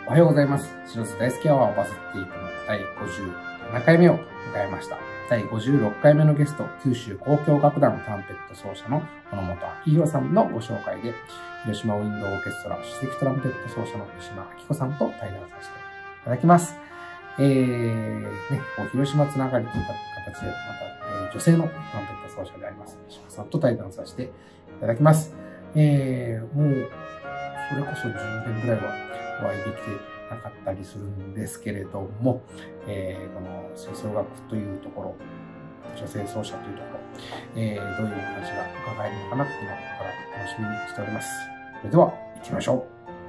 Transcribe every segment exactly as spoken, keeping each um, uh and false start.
おはようございます。白津大好きアワーバズっていくのだいごじゅうななかいめを迎えました。だいごじゅうろっかいめのゲスト、九州交響楽団トランペット奏者の小野本明宏さんのご紹介で、広島ウィンドウオーケストラ首席トランペット奏者の西間明子さんと対談させていただきます。えー、ね、こう広島つながりという形で、また、えー、女性のトランペット奏者であります、西間さんと対談させていただきます。えー、もう、それこそじゅうねんぐらいはお会いできてなかったりするんですけれども、えー、この吹奏楽というところ、女性奏者というところ、えー、どういうお話が伺えるのかなっていうのをここから楽しみにしております。それでは行きましょう。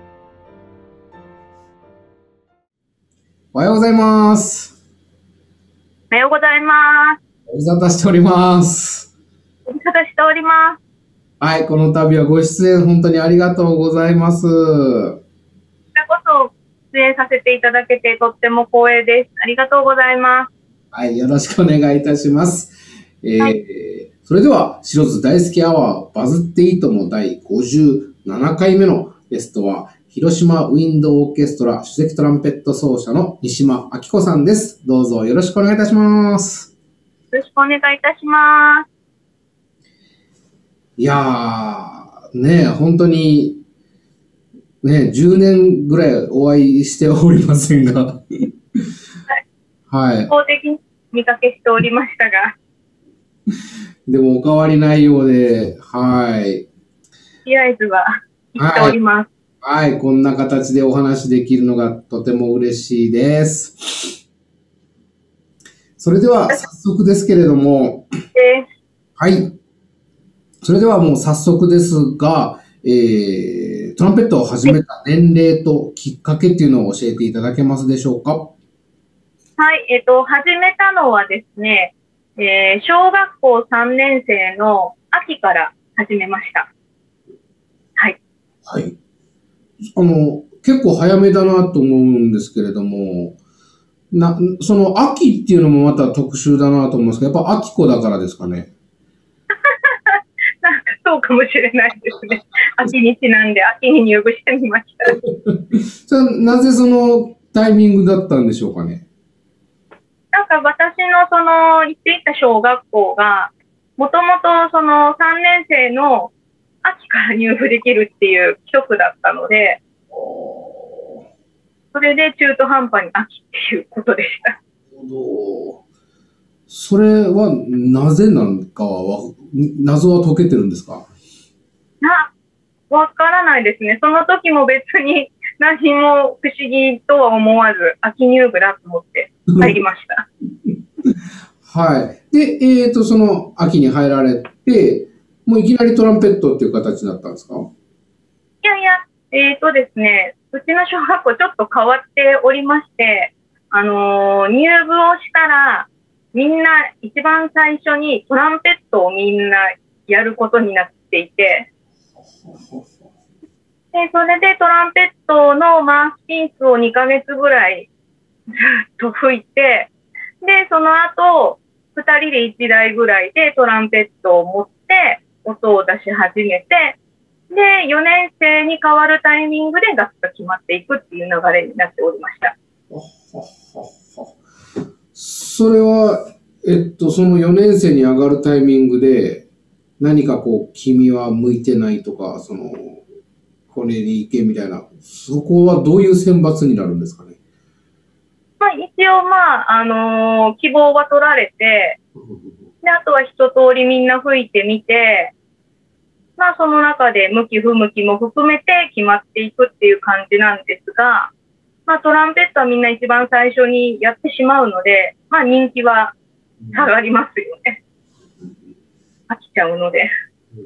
おはようございます。 おはようございます。 ご無沙汰しております。 ご無沙汰しております。 はい、この度はご出演本当にありがとうございます。 こちらこそ出演させていただけてとっても光栄です。ありがとうございます。 はい、よろしくお願いいたします。えーはい、それでは、白津大好きアワーバズっていいともだいごじゅうななかいめのゲストは、広島ウィンドウオーケストラ首席トランペット奏者の西間明子さんです。どうぞよろしくお願いいたします。 よろしくお願いいたします。 いやー、ね、本当に、ね、じゅうねんぐらいお会いしておりませんが。はい。 はい。法的に見かけしておりましたが。 でもお変わりないようで、はい。 とりあえずは言っております。 はい。はい、こんな形でお話できるのがとても嬉しいです。それでは早速ですけれども、 えー、 はい。それではもう早速ですが、えー、トランペットを始めた年齢ときっかけっていうのを教えていただけますでしょうか？ はい、えっと、始めたのはですね、えー、小学校さんねん生の秋から始めました。はい。 はい。あの、結構早めだなと思うんですけれども、な、その秋っていうのもまた特殊だなと思うんですけど、やっぱ秋子だからですかね。 なんかそうかもしれないですね。秋にちなんで秋に入部してみました。 それなぜそのタイミングだったんでしょうかね。 なんか私のその行っていた小学校が、もともとそのさんねん生の秋から入部できるっていう規則だったので、それで中途半端に秋っていうことでした。 なるほど。それはなぜなんかは、謎は解けてるんですか？ な、わからないですね。その時も別に何も不思議とは思わず、秋入部だと思って入りました。 はい。で、えっと、その秋に入られて、もういきなりトランペットっていう形になったんですか？ いやいや、えっとですね、うちの小学校ちょっと変わっておりまして、あのー、入部をしたら、みんな一番最初にトランペットをみんなやることになっていて、で、それでトランペットのマウスピースをにかげつぐらいずっと吹いて、で、その後、ふたりでいちだいぐらいでトランペットを持って音を出し始めて、で、よねん生に変わるタイミングで楽器が決まっていくっていう流れになっておりました。 それは、えっと、そのよねん生に上がるタイミングで、何かこう、君は向いてないとか、その、これに行けみたいな、そこはどういう選抜になるんですかね？ まあ、一応、まあ、あのー、希望は取られて、で、あとは一通りみんな吹いてみて、まあ、その中で向き不向きも含めて決まっていくっていう感じなんですが、まあ、トランペットはみんな一番最初にやってしまうので、まあ、人気は下がりますよね。飽きちゃうので。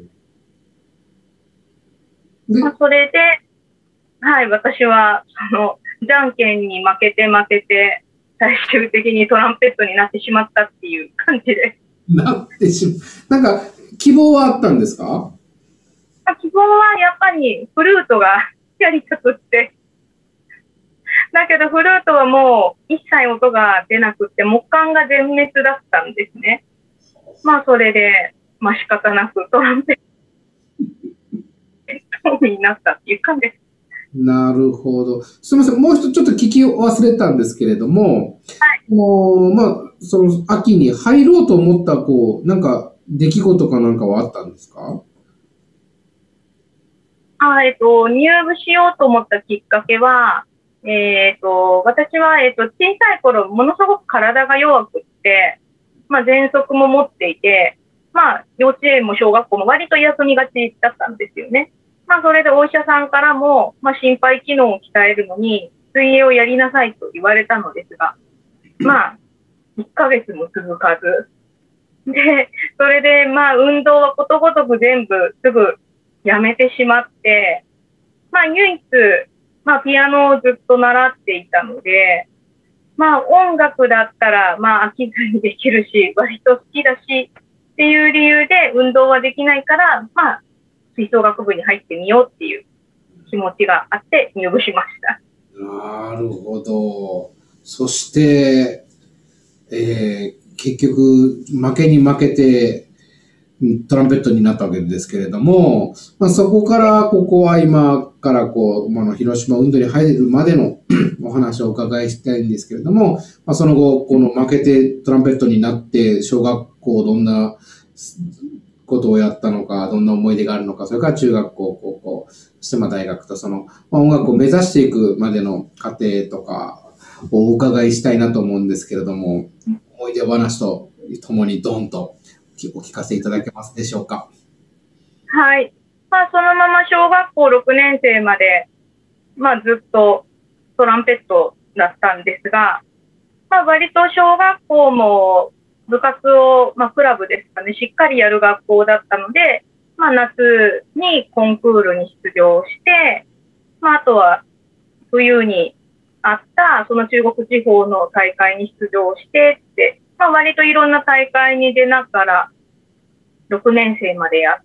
まあ、それで、はい、私は、その、じゃんけんに負けて負けて、最終的にトランペットになってしまったっていう感じです。 なってしまう。なんか、希望はあったんですか？ 希望はやっぱりフルートがやりたくって。だけどフルートはもう一切音が出なくって木管が全滅だったんですね。まあそれで、まあ仕方なくトランペットになったっていう感じです。 なるほど。すみません。もう一つちょっと聞き忘れたんですけれども、はい、もう、まあ、その秋に入ろうと思った、こう、なんか、出来事かなんかはあったんですか？ あ、えっと、入部しようと思ったきっかけは、えっと、私は、えっと、小さい頃、ものすごく体が弱くって、まあ、喘息も持っていて、まあ、幼稚園も小学校も割と休みがちだったんですよね。まあ、それでお医者さんからも、まあ、心肺機能を鍛えるのに、水泳をやりなさいと言われたのですが、まあ、いっかげつも続かず。で、それで、まあ、運動はことごとく全部すぐやめてしまって、まあ、唯一、まあ、ピアノをずっと習っていたので、まあ、音楽だったら、まあ、飽きずにできるし、割と好きだし、っていう理由で運動はできないから、まあ、吹奏楽部に入ってみようっていう気持ちがあって入部しました。 なるほど。そして、えー、結局、負けに負けて、トランペットになったわけですけれども、まあ、そこから、ここは今からこう、まあ、広島運動に入るまでのお話をお伺いしたいんですけれども、まあ、その後、この負けてトランペットになって、小学校どんなことをやったのか、どんな思い出があるのか、それから中学校、高校、そしてまあ大学とその、まあ、音楽を目指していくまでの過程とかをお伺いしたいなと思うんですけれども、思い出話とともにドンとお聞かせいただけますでしょうか。 はい。まあ、そのまま小学校ろくねん生まで、まあ、ずっとトランペットだったんですが、まあ、割と小学校も部活を、まあ、クラブですかね、しっかりやる学校だったので、まあ、夏にコンクールに出場して、まあ、あとは冬にあったその中国地方の大会に出場してって、まあ、割といろんな大会に出ながらろくねん生までやって、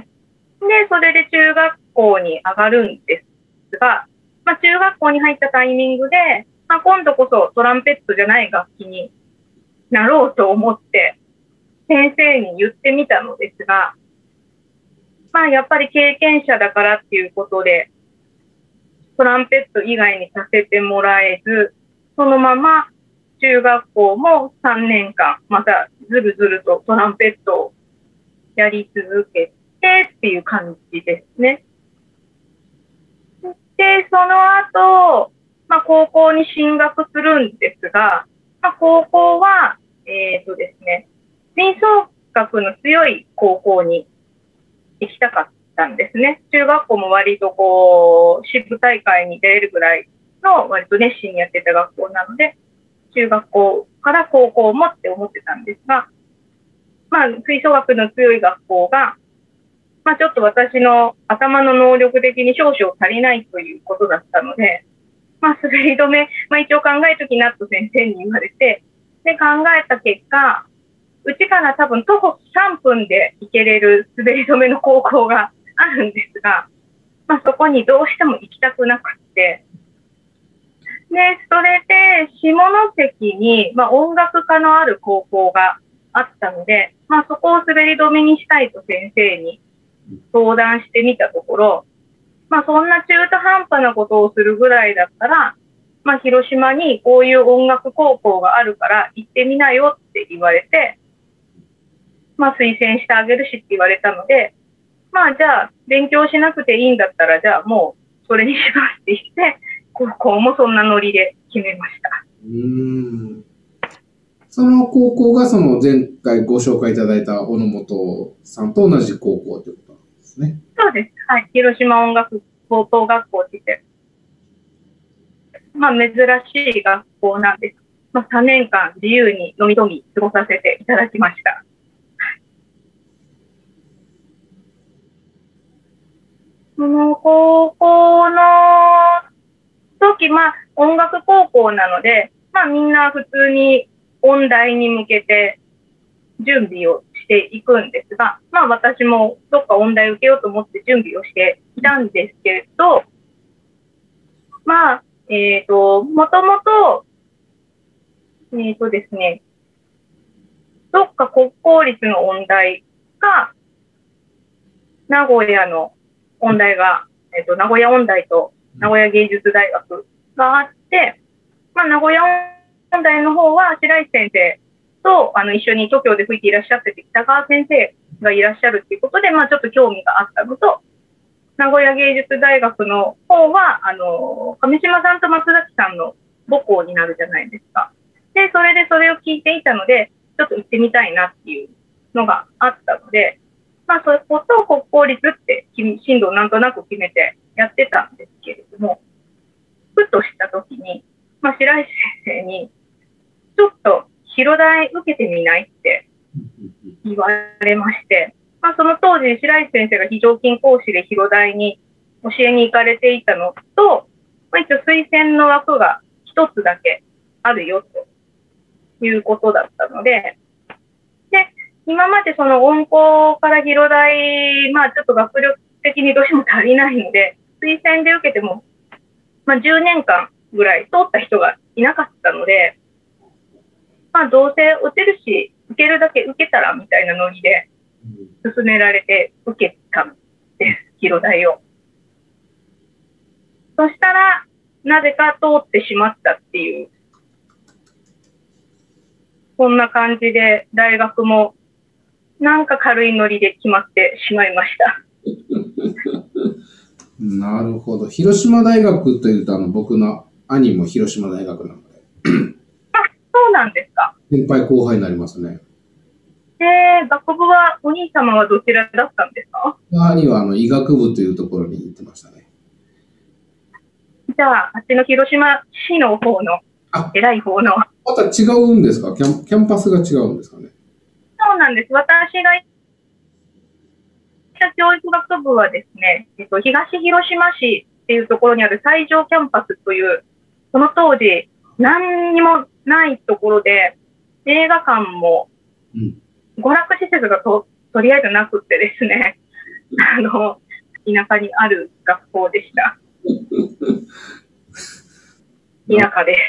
で、それで中学校に上がるんですが、まあ、中学校に入ったタイミングで、まあ、今度こそトランペットじゃない楽器になろうと思って先生に言ってみたのですが、まあ、やっぱり経験者だからっていうことで、トランペット以外にさせてもらえず、そのまま中学校もさんねんかん、またずるずるとトランペットをやり続けてっていう感じですね。で、その後、まあ、高校に進学するんですが、まあ、高校は、えっとですね、吹奏楽の強い高校に行きたかったんですね。中学校も割とこう、支部大会に出れるぐらいの割と熱心にやってた学校なので、中学校から高校もって思ってたんですが、まあ、吹奏楽の強い学校が、まあ、ちょっと私の頭の能力的に少々足りないということだったので、まあ、滑り止め、まあ、一応考えときなと先生に言われて、で、考えた結果、うちから多分徒歩さんぷんで行けれる滑り止めの高校があるんですが、まあ、そこにどうしても行きたくなくって、で、それで下関に、まあ、音楽科のある高校があったので、まあ、そこを滑り止めにしたいと先生に相談してみたところ、まあ、そんな中途半端なことをするぐらいだったら、まあ、広島にこういう音楽高校があるから行ってみなよって言われて、まあ、推薦してあげるしって言われたので、まあ、じゃあ、勉強しなくていいんだったら、じゃあもう、それにしますって言って、高校もそんなノリで決めました。 うーん。その高校がその前回ご紹介いただいた小野本さんと同じ高校ということなんですね。 そうです。はい。広島音楽高等学校って言って、まあ、珍しい学校なんです。まあ、さんねんかん自由にのみのみ過ごさせていただきました。その高校の時、まあ、音楽高校なので、まあ、みんな普通に音大に向けて準備をしていくんですが、まあ、私もどっか音大受けようと思って準備をしていたんですけれど、まあ、えっと、もともと、えっとですね、どっか国公立の音大か、名古屋の音大が、えっと、名古屋音大と名古屋芸術大学があって、まあ、名古屋音大の方は白石先生とあの一緒に東京で吹いていらっしゃってて北川先生がいらっしゃるっていうことで、まあ、ちょっと興味があったのと、名古屋芸術大学の方はあの上島さんと松崎さんの母校になるじゃないですか。で、それでそれを聞いていたので、ちょっと行ってみたいなっていうのがあったので、まあ、そこと国公立って進路をなんとなく決めてやってたんですけれども、ふとしたときに、まあ、白石先生に、ちょっと広大受けてみないって言われまして、まあ、その当時、白石先生が非常勤講師で広大に教えに行かれていたのと、まあ、一応推薦の枠が一つだけあるよということだったので、で、今までその音工から広大、まあちょっと学力的にどうしても足りないので、推薦で受けても、まあじゅうねんかんぐらい通った人がいなかったので、まあどうせ落ちるし、受けるだけ受けたらみたいなノリで勧められて受けたんです、広大を。そしたら、なぜか通ってしまったっていう、こんな感じで大学もなんか軽いノリで決まってしまいました。 なるほど。広島大学というと、あの、僕の兄も広島大学なので。 あ、そうなんですか。 先輩後輩になりますね。 えー、学部は、お兄様はどちらだったんですか？ 兄はあの医学部というところに行ってましたね。 じゃあ、あっちの広島市の方の、偉い方の。 また違うんですか？キャン、キャンパスが違うんですかね？ そうなんです。私が行った教育学部はですね、えっと、東広島市っていうところにある西条キャンパスという、その当時、何にもないところで、映画館も、娯楽施設が と, とりあえずなくってですね、あの、田舎にある学校でした。田舎です。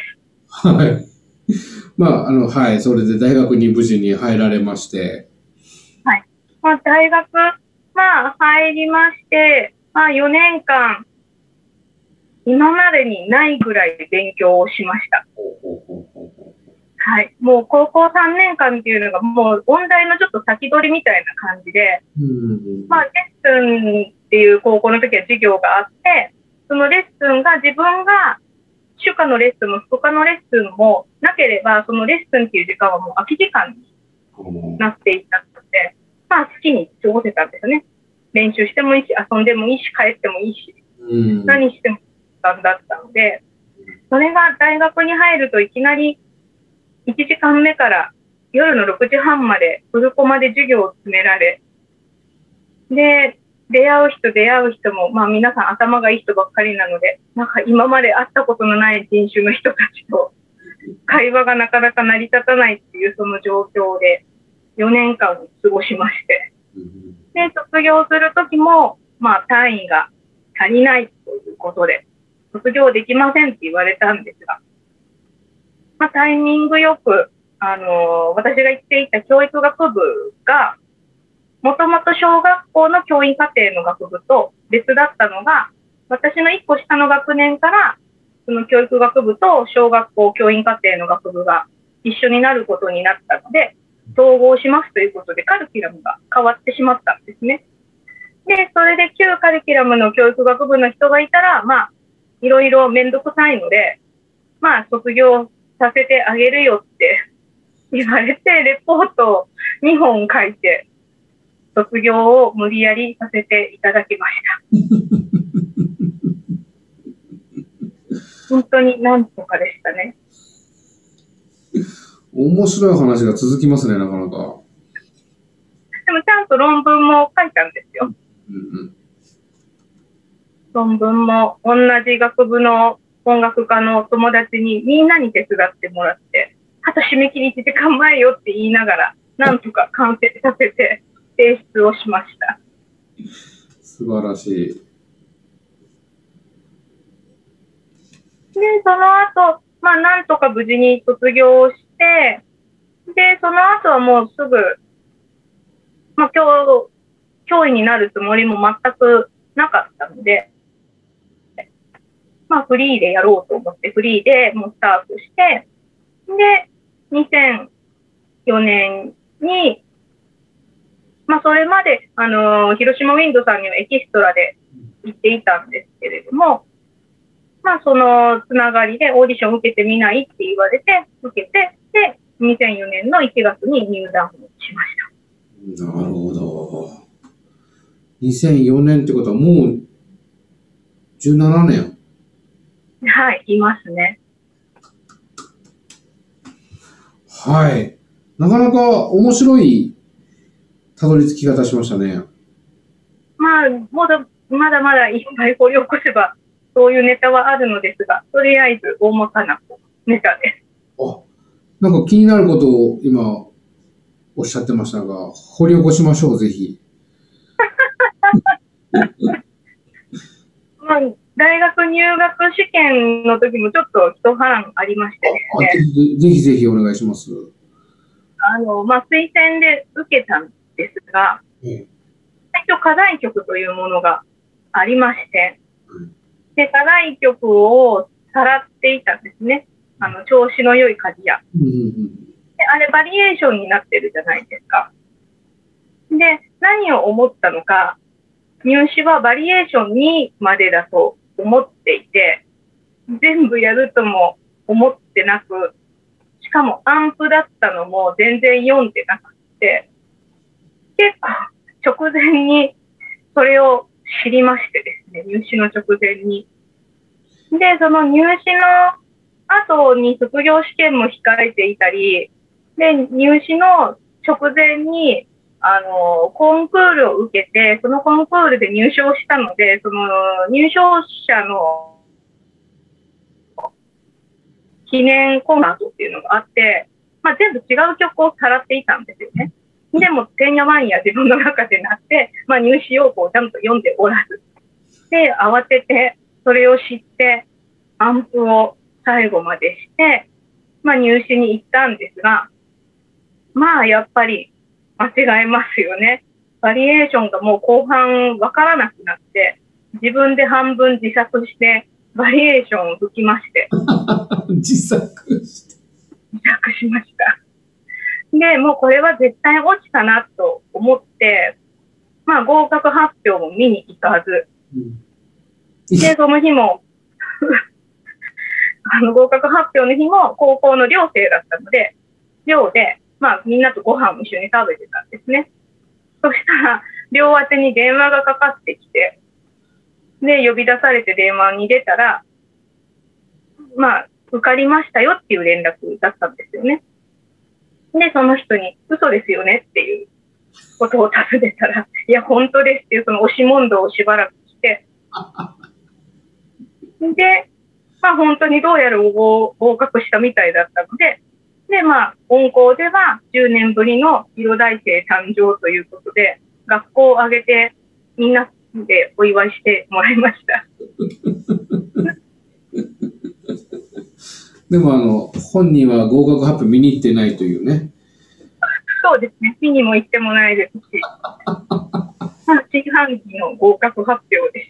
はい。まあ、あの、はい。それで大学に無事に入られまして。 はい。まあ、大学、まあ、入りまして、まあ、よねんかん、今までにないぐらい勉強をしました。はい。もう高校さんねんかんっていうのが、もう音大のちょっと先取りみたいな感じで、まあ、レッスンっていう高校の時は授業があって、そのレッスンが自分が主科のレッスンも副科のレッスンもなければ、そのレッスンっていう時間はもう空き時間になっていたので、まあ好きに過ごせたんですよね。練習してもいいし、遊んでもいいし、帰ってもいいし、何してもいい時間だったので、それが大学に入るといきなりいちじかんめから夜のろくじはんまでフルコマで授業を詰められ、で、出会う人出会う人も、まあ皆さん頭がいい人ばっかりなので、なんか今まで会ったことのない人種の人たちと会話がなかなか成り立たないっていうその状況でよねんかん過ごしまして。で、卒業するときも、まあ単位が足りないということで、卒業できませんって言われたんですが、まあタイミングよく、あのー、私が行っていた教育学部が、もともと小学校の教員課程の学部と別だったのが、私のいっこ下の学年から、その教育学部と小学校教員課程の学部が一緒になることになったので、統合しますということでカリキュラムが変わってしまったんですね。で、それで旧カリキュラムの教育学部の人がいたら、まあ、いろいろめんどくさいので、まあ、卒業させてあげるよって言われて、レポートをにほん書いて、卒業を無理やりさせていただきました。本当になんとかでしたね。 面白い話が続きますね、なかなか。でもちゃんと論文も書いたんですよ。うんうん、論文も同じ学部の音楽科の友達にみんなに手伝ってもらって、あと締め切りいちじかんまえよって言いながら、なんとか完成させて、提出をしました。 素晴らしい。 で、その後、まあ、なんとか無事に卒業して、で、その後はもうすぐ、まあ、教、教員になるつもりも全くなかったので、 まあフリーでやろうと思ってフリーでもうスタートして、で、にせんよねんに、まあそれまで、あのー、広島ウィンドさんにはエキストラで行っていたんですけれども、まあそのつながりでオーディション受けてみないって言われて、受けて、で、にせんよねんのいちがつに入団しました。なるほど。にせんよねんってことはもうじゅうななねん。 はい、いますね。 はい。なかなか面白いたどり着き方しましたね。 まあ、まだまだまだいっぱい掘り起こせば、そういうネタはあるのですが、とりあえず大まかなネタです。 あ、なんか気になることを今おっしゃってましたが、掘り起こしましょう、ぜひ。 まあ、大学入学試験の時もちょっと一波乱ありましてですね。ぜひぜひお願いします。 あの、まあ、推薦で受けたんですが、うん、最初課題曲というものがありまして、うん、で、課題曲をさらっていたんですね。あの、調子の良い鍛冶屋。うんうん、で、あれバリエーションになってるじゃないですか。で、何を思ったのか、入試はバリエーションにまでだと思っていて、全部やるとも思ってなく、しかもアンプだったのも全然読んでなくて、結構直前にそれを知りましてですね、入試の直前に。で、その入試の後に卒業試験も控えていたり、で、入試の直前に、あの、コンクールを受けて、そのコンクールで入賞したので、その入賞者の記念コンサートっていうのがあって、まあ、全部違う曲をさらっていたんですよね。でも、てんやわんや自分の中でなって、まあ、入試要項をちゃんと読んでおらず。で、慌てて、それを知って、アンプを最後までして、まあ、入試に行ったんですが、まあ、やっぱり間違えますよね。バリエーションがもう後半わからなくなって、自分で半分自作して、バリエーションを吹きまして。 自作して。 自作しました。で、もうこれは絶対落ちたなと思って、まあ合格発表も見に行かず、うん、で、その日も、あの合格発表の日も高校の寮生だったので、寮で、まあみんなとご飯を一緒に食べてたんですね。そしたら、寮宛てに電話がかかってきて、で、呼び出されて電話に出たら、まあ、受かりましたよっていう連絡だったんですよね。で、その人に、嘘ですよねっていうことを尋ねたら、いや、本当ですっていう、その押し問答をしばらくして、で、まあ、本当にどうやら合格したみたいだったので、で、まあ、温校ではじゅうねんぶりの色大生誕生ということで、学校を挙げてみんなでお祝いしてもらいました。 でもあの、本人は合格発表見に行ってないというね。 そうですね。見にも行ってもないですし。四半期の合格発表でした。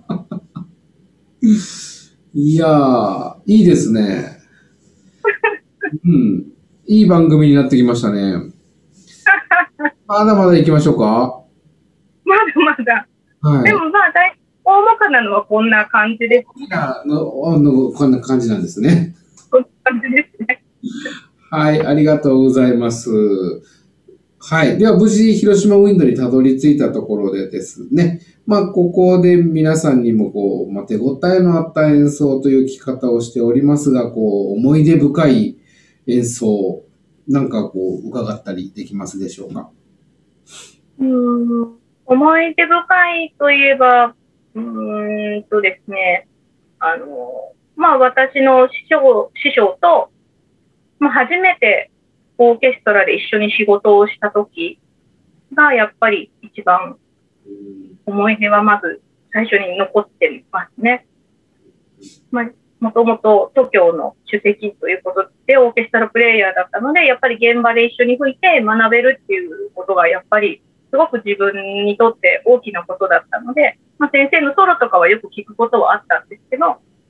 いやー、いいですね。うん。いい番組になってきましたね。まだまだ行きましょうか。 まだまだ。はい、でもまあ、大大まかなのはこんな感じです。 いや、の、あの、こんな感じなんですね。 こんな感じですね。 はい、ありがとうございます。はい。では、無事、広島ウィンドにたどり着いたところでですね、まあ、ここで皆さんにも、こう、まあ、手応えのあった演奏という聞き方をしておりますが、こう、思い出深い演奏、なんかこう、伺ったりできますでしょうか。 うーん、思い出深いといえば、うーんとですね、あの、まあ、私の師匠、師匠と、まあ、初めてオーケストラで一緒に仕事をした時が、やっぱり一番思い出はまず最初に残ってますね。まあ、もともと都教の主席ということでオーケストラプレイヤーだったので、やっぱり現場で一緒に吹いて学べるっていうことがやっぱりすごく自分にとって大きなことだったので、まあ、先生のソロとかはよく聞くことはあったんですけど、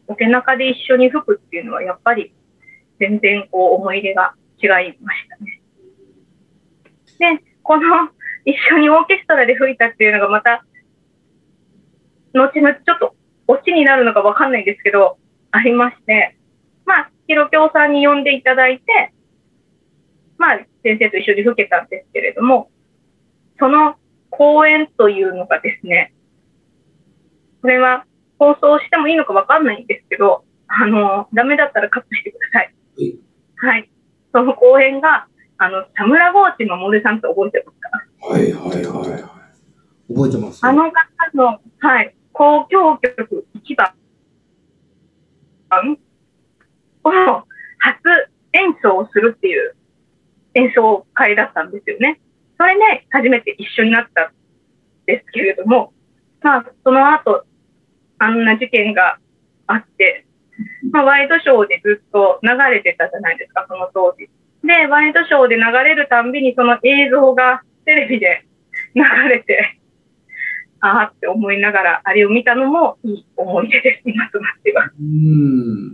オケ中で一緒に吹くっていうのはやっぱり全然こう思い入れが違いましたね。で、この一緒にオーケストラで吹いたっていうのがまた、後々ちょっとオチになるのかわかんないんですけど、ありまして、まあ、ひろきょうさんに呼んでいただいて、まあ、先生と一緒に吹けたんですけれども、その公演というのがですね、これは放送してもいいのかわかんないんですけど、あの、ダメだったらカットしてください。はい。その公演が、あの、田村郷地守さんって覚えてますか？ はいはいはいはい。覚えてます。 あの方の、はい、交響曲いちばんを初演奏をするっていう演奏会だったんですよね。それで初めて一緒になったんですけれども、まあ、その後、あんな事件があって、まあ、ワイドショーでずっと流れてたじゃないですか、その当時。で、ワイドショーで流れるたんびにその映像がテレビで流れて、ああって思いながら、あれを見たのもいい思い出です、今となっては。 うん。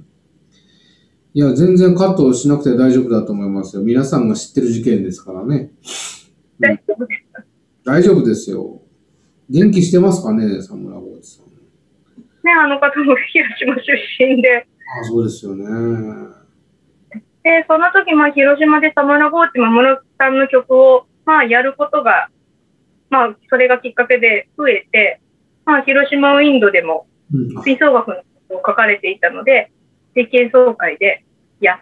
いや、全然カットしなくて大丈夫だと思いますよ。皆さんが知ってる事件ですからね。 大丈夫ですか？ 大丈夫ですよ。元気してますかね、佐村郷地さん。 ね、あの方も広島出身で。 あ、そうですよね。 で、その時、まあ、広島で佐村郷地守さんの曲を、まあ、やることが、まあ、それがきっかけで増えて、まあ、広島ウィンドでも、吹奏楽の曲を書かれていたので、定期演奏会でやって、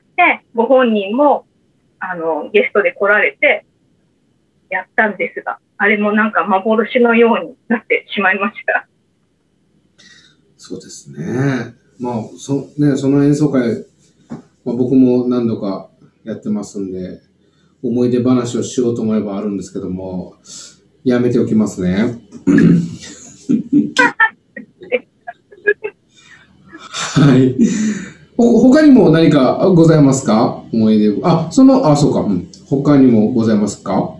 ご本人も、あの、ゲストで来られて、やったんですが、あれもなんか幻のようになってしまいました。 そうですね。まあ、そ、ね、その演奏会、まあ、僕も何度かやってますんで、思い出話をしようと思えばあるんですけども、やめておきますね。はい。ほ、他にも何かございますか？思い出。あ、その、あ、そうか。うん。他にもございますか？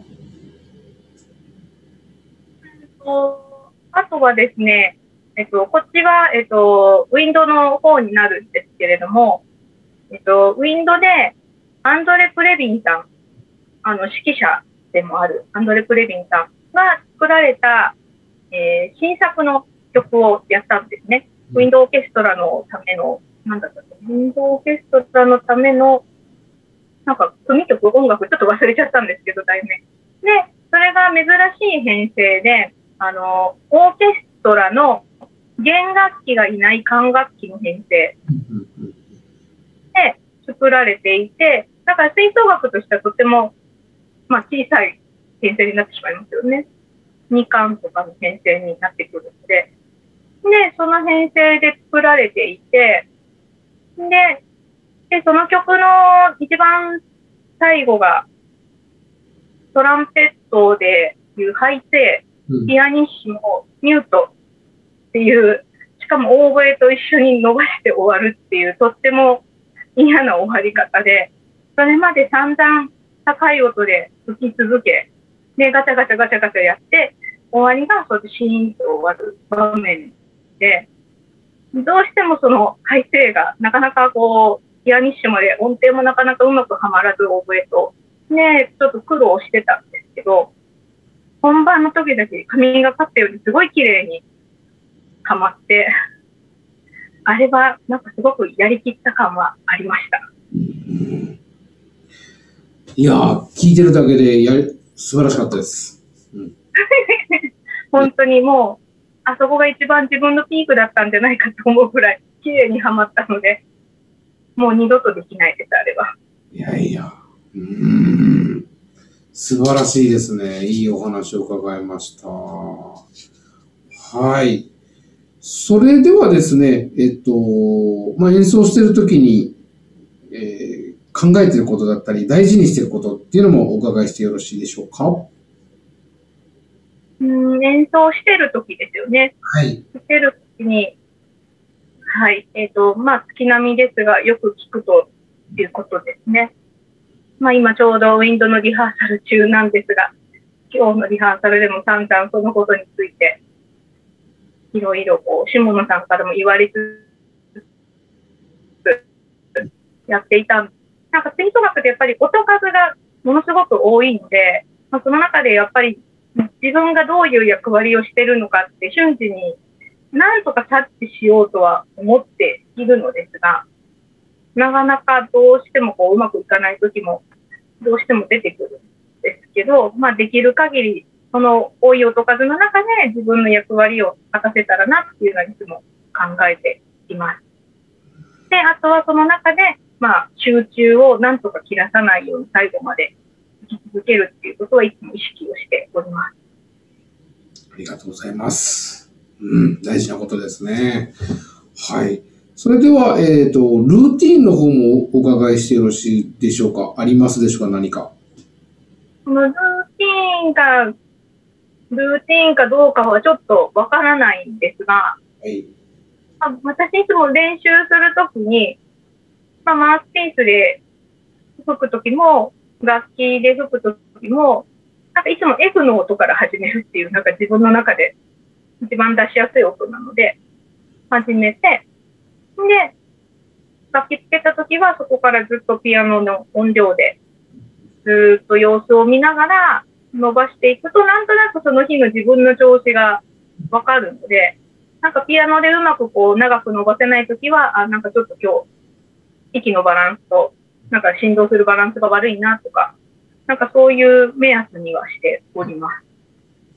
あとはですね、えっと、こっちは、えっと、ウィンドの方になるんですけれども、えっと、ウィンドで、アンドレ・プレビンさん、あの、指揮者でもあるアンドレ・プレビンさんが作られた、えー、新作の曲をやったんですね。ウィンドオーケストラのための、なんだったっけ、ウィンドオーケストラのための、なんか、組曲、音楽、ちょっと忘れちゃったんですけど、題名。で、それが珍しい編成で、あの、オーケストラの弦楽器がいない管楽器の編成で作られていて、だから吹奏楽としてはとても、まあ、小さい編成になってしまいますよね。に管とかの編成になってくるので。で、その編成で作られていて、で、でその曲の一番最後が、トランペットでいうハイテイ、ピアニッシモ、ミュートっていう、しかも大声と一緒に伸ばして終わるっていう、とっても嫌な終わり方で、それまで散々高い音で吹き続け、で、ガチャガチャガチャガチャやって、終わりがそうやってシーンと終わる場面で、どうしてもそのハイテイがなかなかこう、ピアニッシモで音程もなかなかうまくはまらず大声と、ね、ちょっと苦労してたんですけど、本番の時だけ髪がかったようにすごい綺麗にはまって、あれはなんかすごくやりきった感はありました。 いやー、聞いてるだけでやり素晴らしかったです。うん、 本当にもう、あそこが一番自分のピークだったんじゃないかと思うくらい綺麗にはまったので、もう二度とできないです、あれは。 いやいや、うーん、素晴らしいですね。いいお話を伺いました。はい。それではですね、えっと、まあ、演奏しているときに、えー、考えていることだったり、大事にしていることっていうのもお伺いしてよろしいでしょうか？ うん、演奏してるときですよね。 はい。 してるときに、はい、えっと、まあ、月並みですが、よく聞くということですね。まあ、今ちょうどウィンドのリハーサル中なんですが、今日のリハーサルでも散々そのことについて、いろいろこう、下野さんからも言われつやっていた。なんか吹奏楽ってやっぱり音数がものすごく多いので、まあ、その中でやっぱり自分がどういう役割をしているのかって瞬時に何とか察知しようとは思っているのですが、なかなかどうしてもこううまくいかない時もどうしても出てくるんですけど、まあできる限りその多い音数の中で自分の役割を果たせたらなっていうのはいつも考えています。で、あとはその中で、まあ集中をなんとか切らさないように最後まで生き続けるっていうことはいつも意識をしております。 ありがとうございます。うん、大事なことですね。はい。それでは、えっと、ルーティンの方もお伺いしてよろしいでしょうか。ありますでしょうか、何か。 このルーティンが、ルーティンかどうかはちょっとわからないんですが、 はい、 私いつも練習するときに、まあ、マウスピースで吹くときも、楽器で吹くときも、なんかいつも F の音から始めるっていう、なんか自分の中で一番出しやすい音なので、始めて、で、楽器つけたときはそこからずっとピアノの音量で、ずっと様子を見ながら伸ばしていくと、なんとなくその日の自分の調子がわかるので、なんかピアノでうまくこう長く伸ばせないときは、あ、なんかちょっと今日、息のバランスと、なんか振動するバランスが悪いなとか、なんかそういう目安にはしております。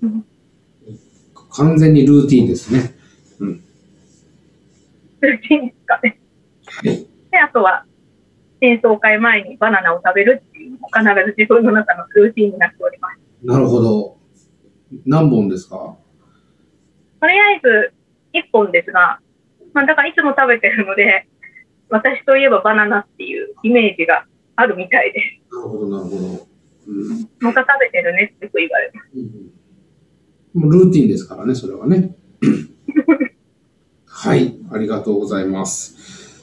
完全にルーティンですね。うん。 ルーティンですかね。 はい。 で、あとは、演奏会前にバナナを食べるっていうのも必ず自分の中のルーティンになっております。 なるほど。何本ですか？ とりあえずいっぽんですが、まあ、だからいつも食べてるので、私といえばバナナっていうイメージがあるみたいです。 なるほど、なるほど。 うん、また食べてるねってよく言われます。 うん、もうルーティンですからね、それはね。はい、ありがとうございます。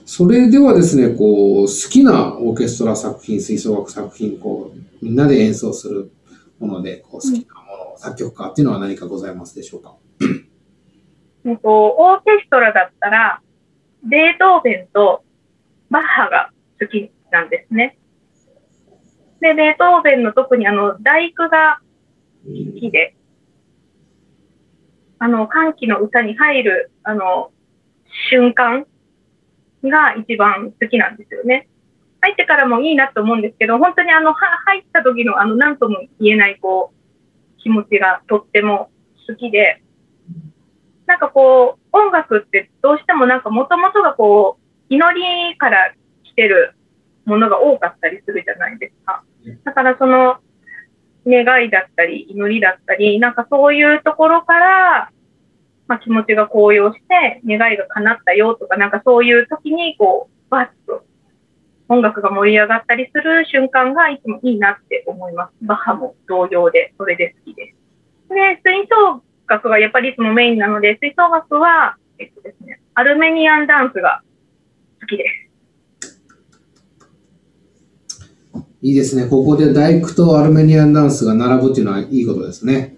それではですね、こう、好きなオーケストラ作品、吹奏楽作品、こう、みんなで演奏するもので、こう好きなもの、うん、作曲家っていうのは何かございますでしょうか？ えっと、オーケストラだったら、ベートーベンとバッハが好きなんですね。で、ベートーベンの特にあの、第九が好きで、あの、歓喜の歌に入る、あの、瞬間が一番好きなんですよね。入ってからもいいなと思うんですけど、本当にあの、入った時のあの、なんとも言えない、こう、気持ちがとっても好きで、なんかこう、音楽ってどうしてもなんかもともとがこう、祈りから来てるものが多かったりするじゃないですか。だからその、願いだったり、祈りだったり、なんかそういうところから、まあ、気持ちが高揚して、願いが叶ったよとか、なんかそういう時に、こう、バッと音楽が盛り上がったりする瞬間がいつもいいなって思います。バッハも同様で、それで好きです。で、吹奏楽がやっぱりいつもメインなので、吹奏楽は、えっとですね、アルメニアンダンスが好きです。 いいですね。ここで大工とアルメニアンダンスが並ぶっていうのはいいことですね。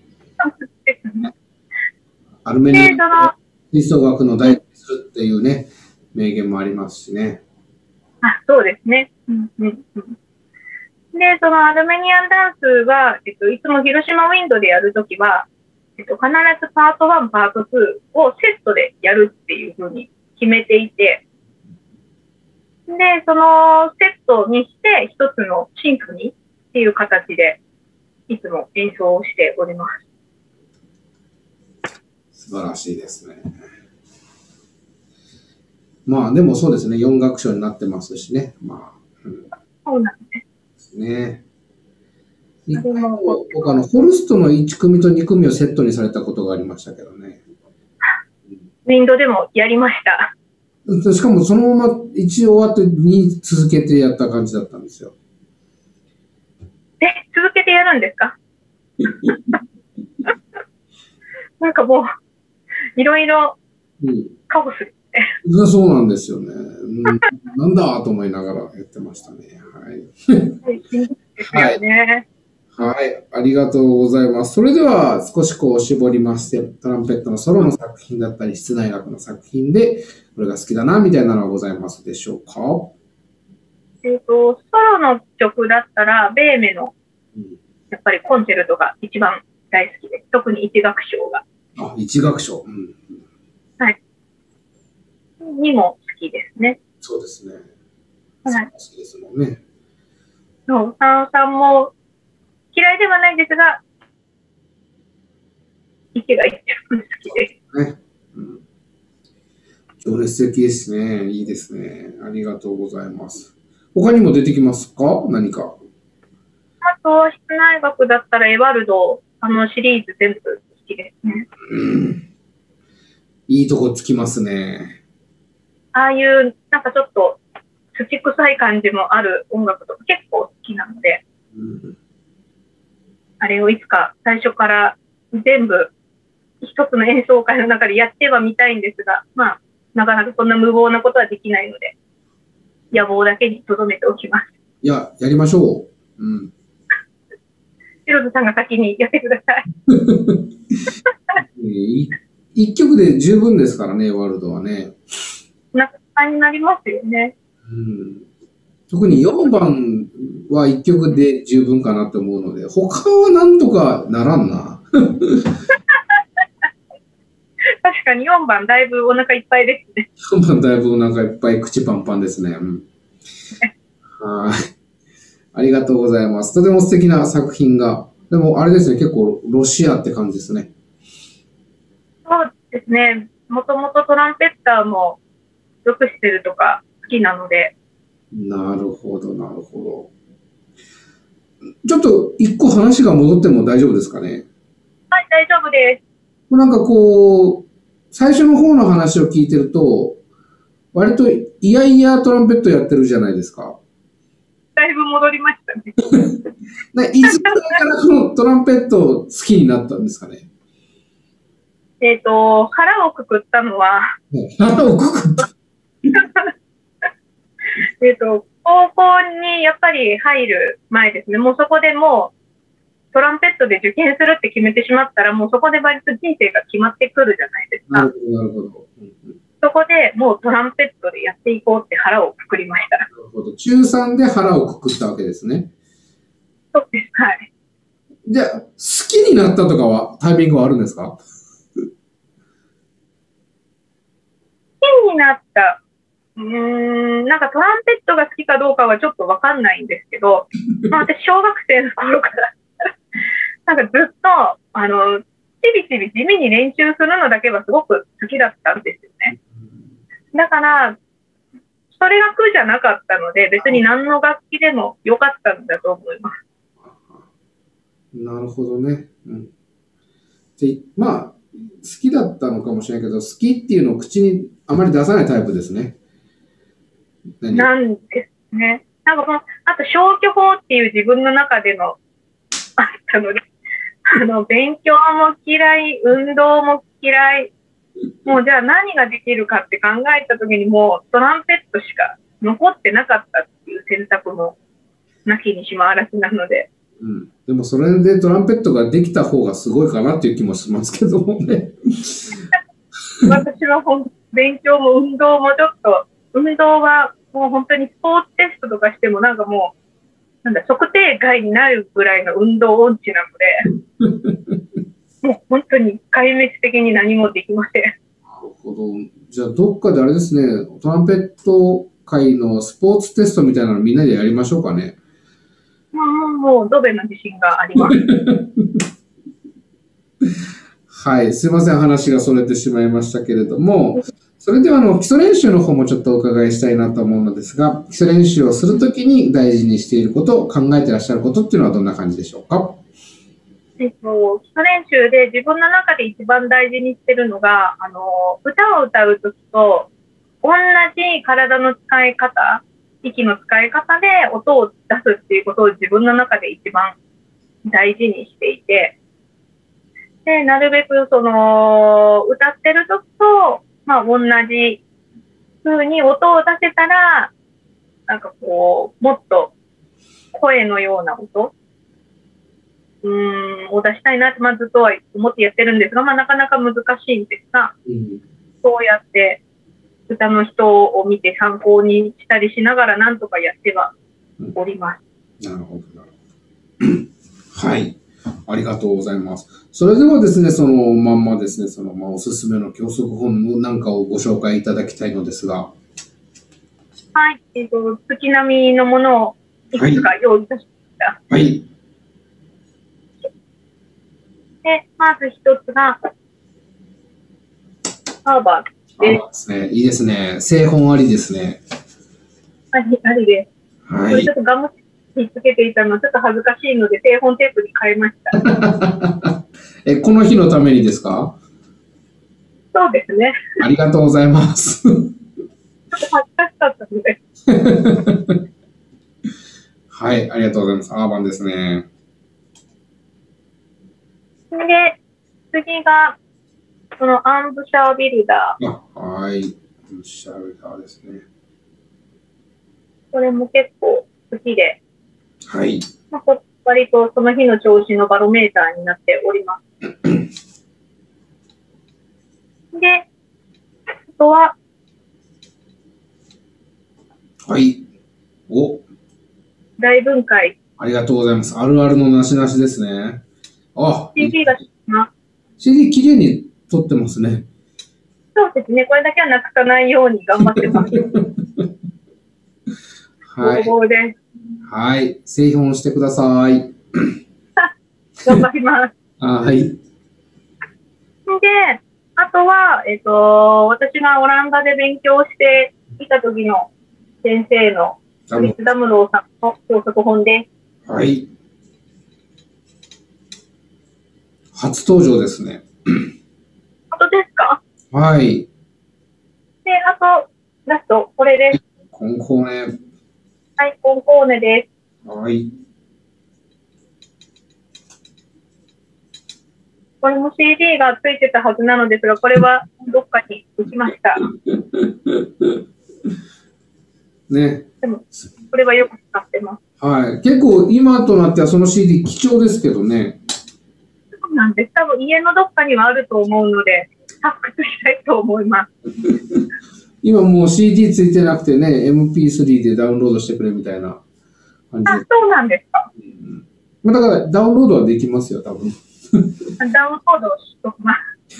アルメニアン吹奏楽の大工にするっていうね、名言もありますしね。 あ、そうですね。うんうんうん、で、そのアルメニアンダンスは、えっと、いつも広島ウィンドでやるときは、えっと、必ずパートワン、パートツーをセットでやるっていうふうに決めていて、で、そのセットにして一つのシンフォニーっていう形でいつも演奏をしております。 素晴らしいですね。まあでもそうですね、よん楽章になってますしね。まあ、 うん、そうなんですね。僕あの、ホルストのいち組とに組をセットにされたことがありましたけどね。 ウィンドでもやりました。 しかもそのまま一応終わってに続けてやった感じだったんですよ。 え、続けてやるんですか？なんかもう、いろいろカオスですね。 うん、そうなんですよね。うん、なんだと思いながらやってましたね。はい。 はい。ね、 はい。ありがとうございます。それでは少しこう絞りまして、トランペットのソロの作品だったり、室内楽の作品で、これが好きだな、みたいなのはございますでしょうか？ えっと、ソロの曲だったら、ベーメの、やっぱりコンチェルトが一番大好きです。特に一楽章が。 あ、一楽章。うん。 はい。にも好きですね。 そうですね。 はい。 好きですもんね。 そう、佐野さんも嫌いではないですが、一が一番好きです。 ね。うん。情熱的ですね。いいですね。ありがとうございます。他にも出てきますか？何か。 あと、室内楽だったら、エワルド、あのシリーズ全部好きですね。 うん。いいとこつきますね。 ああいう、なんかちょっと、土臭い感じもある音楽とか結構好きなので、 うん、 あれをいつか最初から全部一つの演奏会の中でやってはみたいんですが、まあ、なかなかそんな無謀なことはできないので、野望だけに留めておきます。 いや、やりましょう。うん。 白津さんが先にやってください。一曲で十分ですからね、ワールドはね。 なかになりますよね。 うん、特によんばんは一曲で十分かなと思うので、他はなんとかならんな。 確かによんばんだいぶお腹いっぱいですね。 よんばんだいぶお腹いっぱい口パンパンですね。うん、はい。ありがとうございます。とても素敵な作品が。でもあれですね、結構ロシアって感じですね。 そうですね。もともとトランペッターもよくしてるとか好きなので。 なるほど、なるほど。ちょっと一個話が戻っても大丈夫ですかね。 はい、大丈夫です。 なんかこう、最初の方の話を聞いてると、割といやいやトランペットやってるじゃないですか。 だいぶ戻りましたね。 いつからそのトランペット好きになったんですかね。 えっと、腹をくくったのは、 腹をくくった。 えっと、高校にやっぱり入る前ですね。もうそこでもうトランペットで受験するって決めてしまったら、もうそこで割と人生が決まってくるじゃないですか。 なるほど、なるほど。うんうん、 そこでもうトランペットでやっていこうって腹をくくりました。なるほど。中さんで腹をくくったわけですね。 そうです。はい。 じゃあ、好きになったとかはタイミングはあるんですか？好きになった。うーん、なんかトランペットが好きかどうかはちょっとわかんないんですけど、まあ、私小学生の頃からなんかずっと、あの、ちびちび地味に練習するのだけはすごく好きだったんですよね。だから、それが苦じゃなかったので、別に何の楽器でもよかったんだと思います。 なるほどね。うん、でまあ、好きだったのかもしれないけど、好きっていうのを口にあまり出さないタイプですね。 なんですね。なんかもう、あと消去法っていう自分の中でのあったので、あの、勉強も嫌い、運動も嫌い、もうじゃあ何ができるかって考えたときにもうトランペットしか残ってなかったっていう選択もなきにしもあらずなので。 うん、でもそれでトランペットができた方がすごいかなっていう気もしますけどもね。 私は本勉強も運動もちょっと、運動はもう本当にスポーツテストとかしてもなんかもう、なんだ、測定外になるぐらいの運動音痴なので、もう本当に壊滅的に何もできません。なるほど。じゃあどっかであれですね、トランペット界のスポーツテストみたいなのみんなでやりましょうかね。 もうドベの自信があります。 はい、すいません、話がそれてしまいましたけれども、それではあの基礎練習の方もちょっとお伺いしたいなと思うのですが、基礎練習をするときに大事にしていること、考えていらっしゃることっていうのはどんな感じでしょうか？ えっと、基礎練習で自分の中で一番大事にしてるのが、あの、歌を歌うときと同じ体の使い方、息の使い方で音を出すっていうことを自分の中で一番大事にしていて、で、なるべくその、歌ってるときと、まあ同じ風に音を出せたら、なんかこう、もっと声のような音うーんを出したいなって、まあ、ずっとは思ってやってるんですが、まあなかなか難しいんですが、うん、そうやって歌の人を見て参考にしたりしながらなんとかやってはおります。 うん、なるほど、なるほど。はい。ありがとうございます。それではですね、そのまんまですね、そのまあおすすめの教則本なんかをご紹介いただきたいのですが。 はい。えっと、月並みのものをいくつか用意いたしました。 はい。 で、まず一つが、ハーバーです。 ですね。いいですね。製本ありですね。 あり、ありです。はい。これちょっとガムにつけていたのちょっと恥ずかしいので、製本テープに変えました。 え、この日のためにですか？ そうですね。 ありがとうございます。ちょっと恥ずかしかったので。 はい、ありがとうございます。アーバンですね。 で、次が、そのアンブシャービルダー。 あ、はい。アンブシャービルダーですね。 これも結構好きで。 はい。 まあ、割とその日の調子のバロメーターになっております。で、あとは、 はい。お。 大分解。 ありがとうございます。あるあるのなしなしですね。あ、 シーディー がな。 シーディー きれいに撮ってますね。 そうですね。これだけはなくさないように頑張ってます。 はい。はい。製本してください。 頑張ります。 はい。で、 あとは、えっと、私がオランダで勉強していた時の先生のフリッツ・ダムローさんの教則本です。 はい。初登場ですね。 本当ですか？ はい。 で、あと、ラスト、これです。 コンコーネ。 はい、コンコーネです。 はい。 これも シーディー がついてたはずなのですが、これはどっかに行きました。 ね。 でも、これはよく使ってます。 はい。結構今となってはその シーディー 貴重ですけどね。 そうなんです。多分家のどっかにはあると思うので、発掘したいと思います。 今もう シーディー ついてなくてね、エムピースリー でダウンロードしてくれみたいな感じで。 あ、そうなんですか。 うん、まあだからダウンロードはできますよ、多分。 ダウンロードしときます。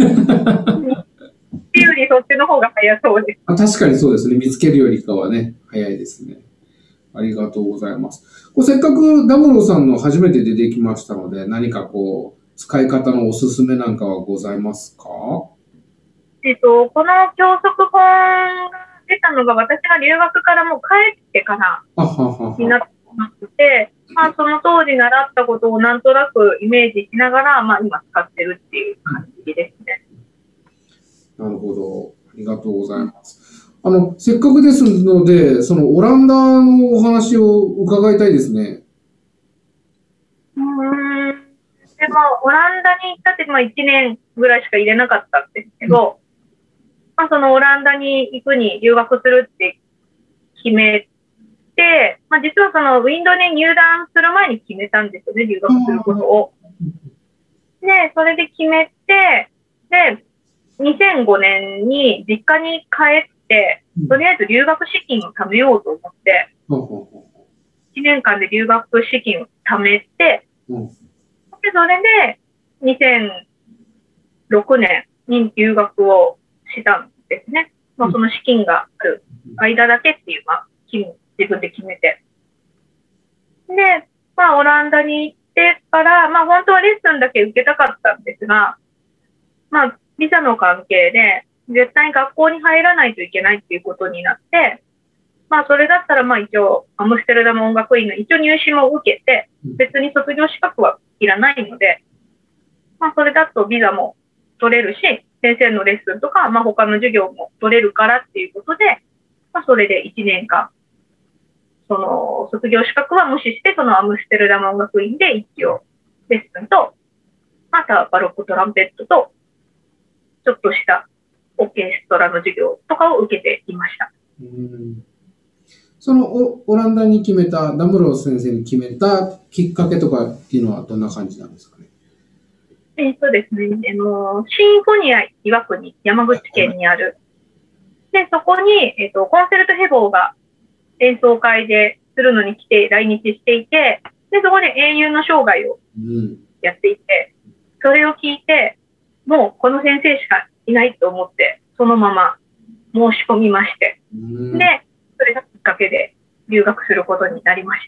っていうよりそっちの方が早そうです。 あ、確かにそうですね。見つけるよりかはね、早いですね。ありがとうございます。これせっかくダムロさんの初めて出てきましたので、何かこう、使い方のおすすめなんかはございますか？ えっと、この教則本が出たのが私が留学からもう帰ってからになってまして、まあその当時習ったことをなんとなくイメージしながら、まあ今使ってるっていう感じですね。 なるほど。ありがとうございます。あの、せっかくですので、そのオランダのお話を伺いたいですね。 うーん。でも、オランダに行ったって、まあいちねんぐらいしか入れなかったんですけど、まあそのオランダに行くに留学するって決めて、まあ実はそのウィンドに入団する前に決めたんですよね、留学することを。で、それで決めて、で、にせんごねんに実家に帰って、とりあえず留学資金を貯めようと思って、いちねんかんで留学資金を貯めて、で、それでにせんろくねんに留学をしたんですね。まあ、その資金がある間だけっていう、まあ、自分で決めて。で、まあ、オランダに行ってから、まあ、本当はレッスンだけ受けたかったんですが、まあ、ビザの関係で、絶対に学校に入らないといけないっていうことになって、まあ、それだったら、まあ、一応、アムステルダム音楽院の一応入試も受けて、別に卒業資格はいらないので、まあ、それだとビザも取れるし、先生のレッスンとか、まあ、他の授業も取れるからっていうことで、まあ、それでいちねんかん、その、卒業資格は無視して、そのアムステルダム音楽院で一応、レッスンと、またバロックトランペットと、ちょっとしたオーケストラの授業とかを受けていました。 うん、その オ, オランダに決めた、ダムロー先生に決めたきっかけとかっていうのはどんな感じなんですかね？ えっとですね、あの、シンフォニア岩国、山口県にあるで、そこに、えっと、コンセルトヘボーが演奏会でするのに来て来日していて、で、そこで英雄の生涯をやっていて、それを聞いて、もうこの先生しかいないと思って、そのまま申し込みまして、で、それがきっかけで留学することになりました。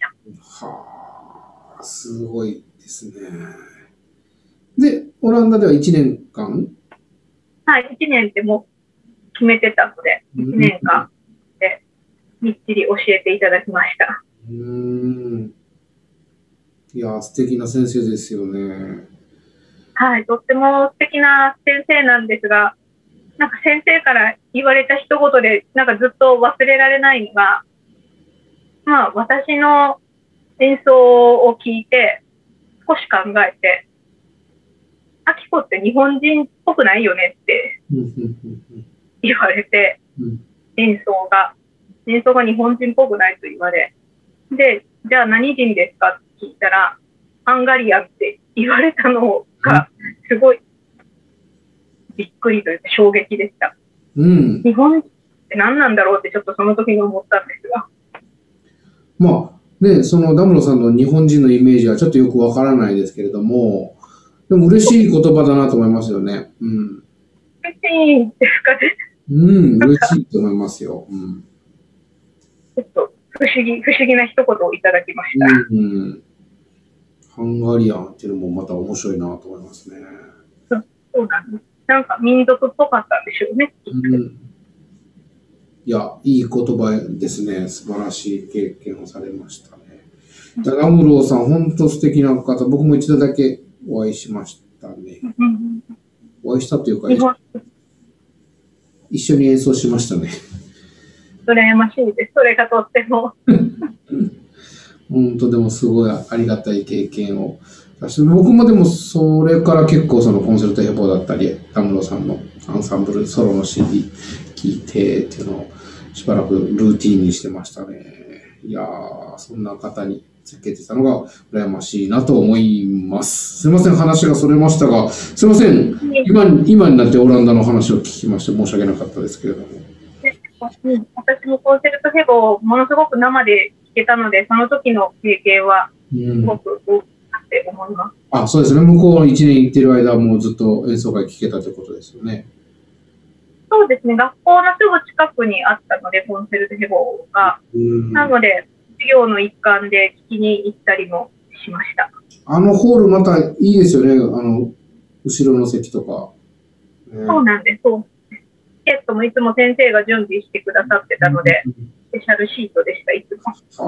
はあ、すごいですね。で、オランダではいちねんかん？ はい、いちねんってもう決めてたので、いちねんかんでみっちり教えていただきました。 うーん。いや、素敵な先生ですよね。 はい、とっても素敵な先生なんですが、なんか先生から言われた一言で、なんかずっと忘れられないのが、まあ私の演奏を聞いて、少し考えて、アキコって日本人っぽくないよねって言われて、演奏が、演奏が日本人っぽくないと言われ、で、じゃあ何人ですかって聞いたら、ハンガリアンって言われたのが、すごいびっくりというか衝撃でした。うん、日本って何なんだろうってちょっとその時に思ったんですが。 まあね、そのダムロさんの日本人のイメージはちょっとよくわからないですけれども、でも嬉しい言葉だなと思いますよね。うん。 嬉しいですかね。 うん、嬉しいと思いますよ。うん。 ちょっと不思議、不思議な一言をいただきました。 うん、うん。ハンガリアンっていうのもまた面白いなと思いますね。 そう、そうなんです。なんか民族っぽかったんでしょうね。うん、 いや、いい言葉ですね。素晴らしい経験をされましたね。ダムローさん、本当素敵な方。僕も一度だけお会いしましたね。うん、お会いしたというか、一緒に演奏しましたね。 羨ましいです。それがとっても。 本当でもすごいありがたい経験を。僕もでもそれから結構そのコンセルトヘボだったり、ダムロさんのアンサンブルソロの シーディー 聴いてっていうのをしばらくルーティンにしてましたね。いやー、そんな方につけてたのが羨ましいなと思います。すいません、話がそれましたが、すいません、今、今になってオランダの話を聞きまして申し訳なかったですけれども。 うん、私もコンセルトヘボをものすごく生で聞けたので、その時の経験はすごく大きいなって思います。 うん、あ、そうですね。向こういちねん行ってる間もずっと演奏会聞けたということですよね。 そうですね。学校のすぐ近くにあったので、コンセルトヘボが。うん、なので、授業の一環で聞きに行ったりもしました。 あのホールまたいいですよね。あの、後ろの席とか。 ね、そうなんです。そう。チケットもいつも先生が準備してくださってたので、スペシャルシートでした、いつも。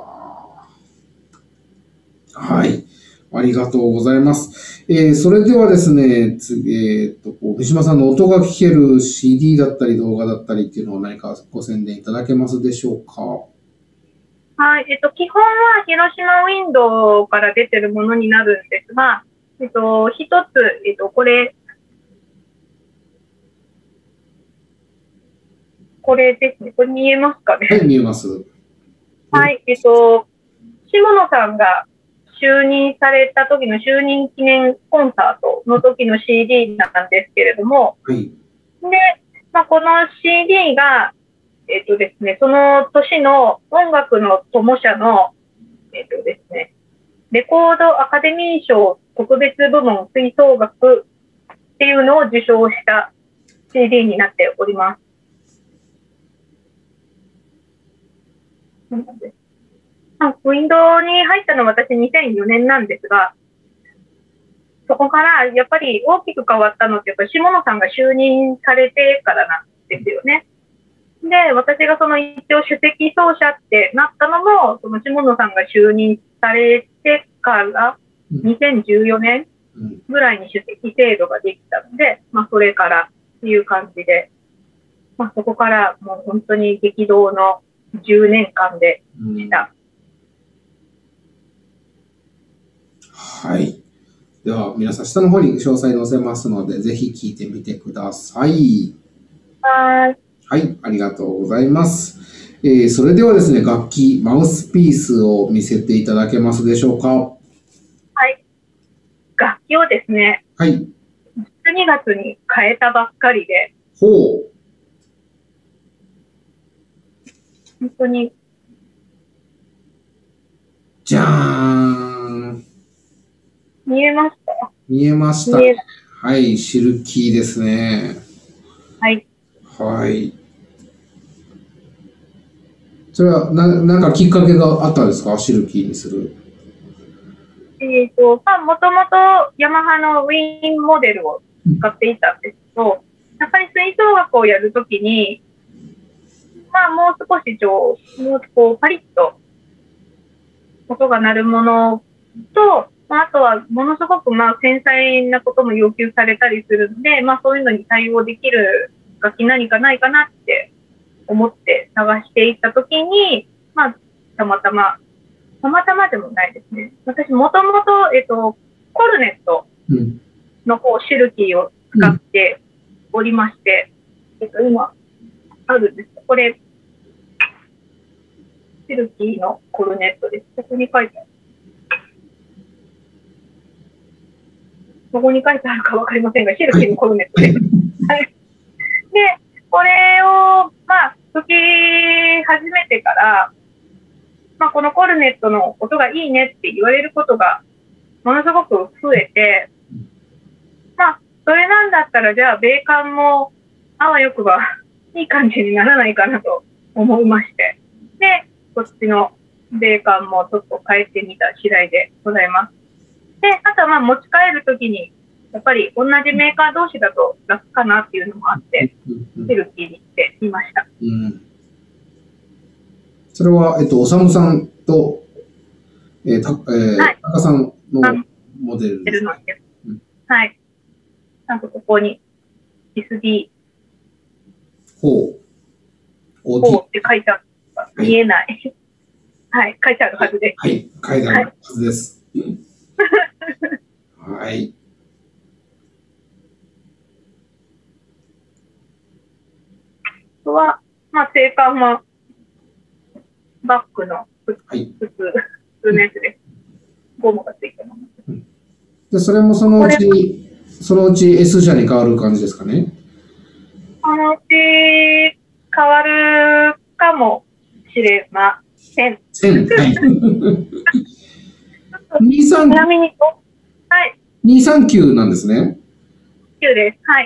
はい。ありがとうございます。えー、それではですね、次、えっと、三島さんの音が聴ける シーディー だったり動画だったりっていうのを何かご宣伝いただけますでしょうか。 はい。えっと、基本は広島ウィンドウから出てるものになるんですが、えっと、一つ、えっと、これ、これですね。これ見えますかね。 はい、見えます。 はい。えっと、下野さんが就任された時の就任記念コンサートの時の シーディー なんですけれども、はい、で、まあ、この シーディー が、えっとですね、その年の音楽の友社の、えっとですね、レコードアカデミー賞特別部門吹奏楽っていうのを受賞した シーディー になっております。ウィンドウに入ったのは私にせんよねんなんですが、そこからやっぱり大きく変わったのって、やっぱり下野さんが就任されてからなんですよね。で、私がその一応首席奏者ってなったのも、その下野さんが就任されてからにせんじゅうよねんぐらいに首席制度ができたので、まあそれからっていう感じで、まあそこからもう本当に激動のじゅうねんかんでした。 うん、はい。では、皆さん、下の方に詳細載せますので、ぜひ聞いてみてください。 はい。 はい、ありがとうございます。えー、それではですね、楽器、マウスピースを見せていただけますでしょうか。はい。楽器をですね、 はい。 じゅうにがつに変えたばっかりで、 ほう。 本当に。 じゃーん。 見えました？ 見えました。 見えはい、シルキーですね。 はい。 はい。それは、な、なんかきっかけがあったんですか？シルキーにする。 えっと、まあ、もともとヤマハのウィーンモデルを使っていたんですけど、やっぱり吹奏楽をやるときに、まあ、もう少し、もうこう、パリッと音が鳴るものと、まあ、あとはものすごくまあ繊細なことも要求されたりするので、まあ、そういうのに対応できる楽器何かないかなって思って探していったときに、まあ、たまたま、たまたまでもないですね。私、もともと、えっと、コルネットの方、シルキーを使っておりまして、うん、えっと、今、あるんです。これ、シルキーのコルネットです。ここに書いてある。どこに書いてあるかわかりませんが、シルキーのコルネットです。はい。で、これを、まあ、吹き始めてから、まあ、このコルネットの音がいいねって言われることが、ものすごく増えて、まあ、それなんだったら、じゃあ、米管も、あわよくば、いい感じにならないかなと思いまして。で、こっちの米管もちょっと変えてみた次第でございます。で、あとはまあ持ち帰るときに、やっぱり同じメーカー同士だと楽かなっていうのもあって、シルキーにしてみました。 うん、それは、えっと、おさむさんと、えー、た、えー、はい、たかさんのモデルですか？ うん、はい。ちゃんとここに エスディー。 ほう。 ほうって書いてある。見えない。はい、書いてあるはずです。 はい、書いてあるはずです。はい。はい。 あとは、まあ、定款は、バックの普通、はい、普通のやつです。ゴムがついてます。 うん、で、それもそのうち、そのうち S 社に変わる感じですかね？ そのうち変わるかもしれません。せん。はい。 にさん、 ちなみに、はい。 にさんきゅうなんですね。 きゅうです。はい。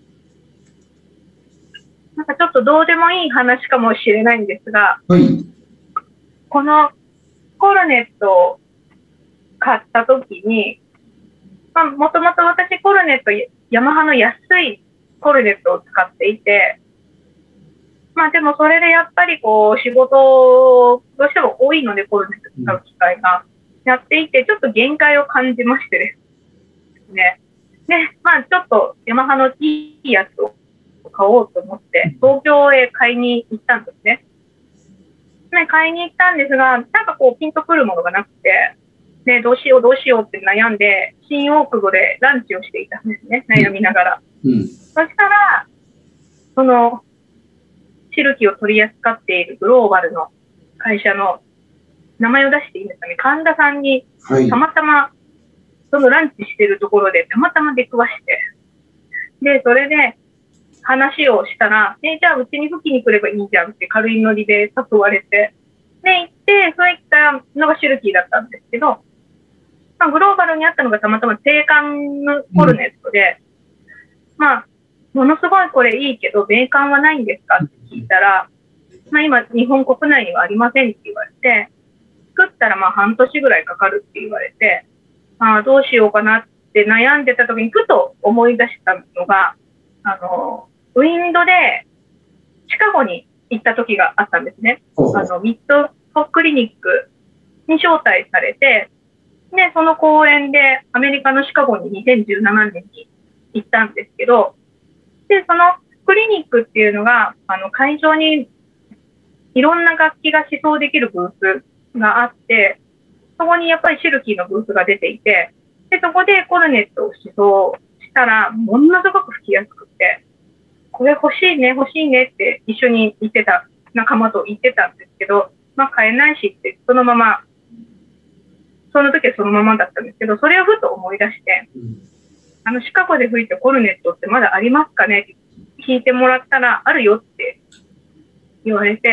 なんかちょっとどうでもいい話かもしれないんですが、 はい、 このコルネットを買ったときに、まあ、もともと私コルネット、ヤマハの安いコルネットを使っていて、まあでもそれでやっぱりこう仕事どうしても多いのでコルネット使う機会がやっていて、ちょっと限界を感じましてですね。で、まあちょっとヤマハのいいやつを買おうと思って、東京へ買いに行ったんですね。ね、買いに行ったんですが、なんかこうピンとくるものがなくて、ね、どうしようどうしようって悩んで、新大久保でランチをしていたんですね、悩みながら。うん、そしたら、その、シルキーを取り扱っているグローバルの会社の名前を出していいんですかね、神田さんにたまたま、そのランチしてるところでたまたま出くわして、で、それで話をしたら、え、じゃあうちに吹きに来ればいいじゃんって軽いノリで誘われて、で、行って、そういったのがシルキーだったんですけど、まあ、グローバルにあったのがたまたま定款のコルネットで、うん、まあ、ものすごいこれいいけど、米管はないんですかって聞いたら、まあ今、日本国内にはありませんって言われて、作ったらまあ半年ぐらいかかるって言われて、ああ、どうしようかなって悩んでた時にふと思い出したのが、あの、ウィンドでシカゴに行った時があったんですね。あの、ミッドフォクリニックに招待されて、で、その公演でアメリカのシカゴににせんじゅうななねんに行ったんですけど、で、そのクリニックっていうのが、あの、会場にいろんな楽器が試奏できるブースがあって、そこにやっぱりシルキーのブースが出ていて、で、そこでコルネットを試奏したら、ものすごく吹きやすくて、これ欲しいね、欲しいねって一緒に行ってた仲間と言ってたんですけど、まあ買えないしって、そのまま、その時はそのままだったんですけど、それをふと思い出して、うん、あの、シカゴで吹いてコルネットってまだありますかねって聞いてもらったら、あるよって言われて、で、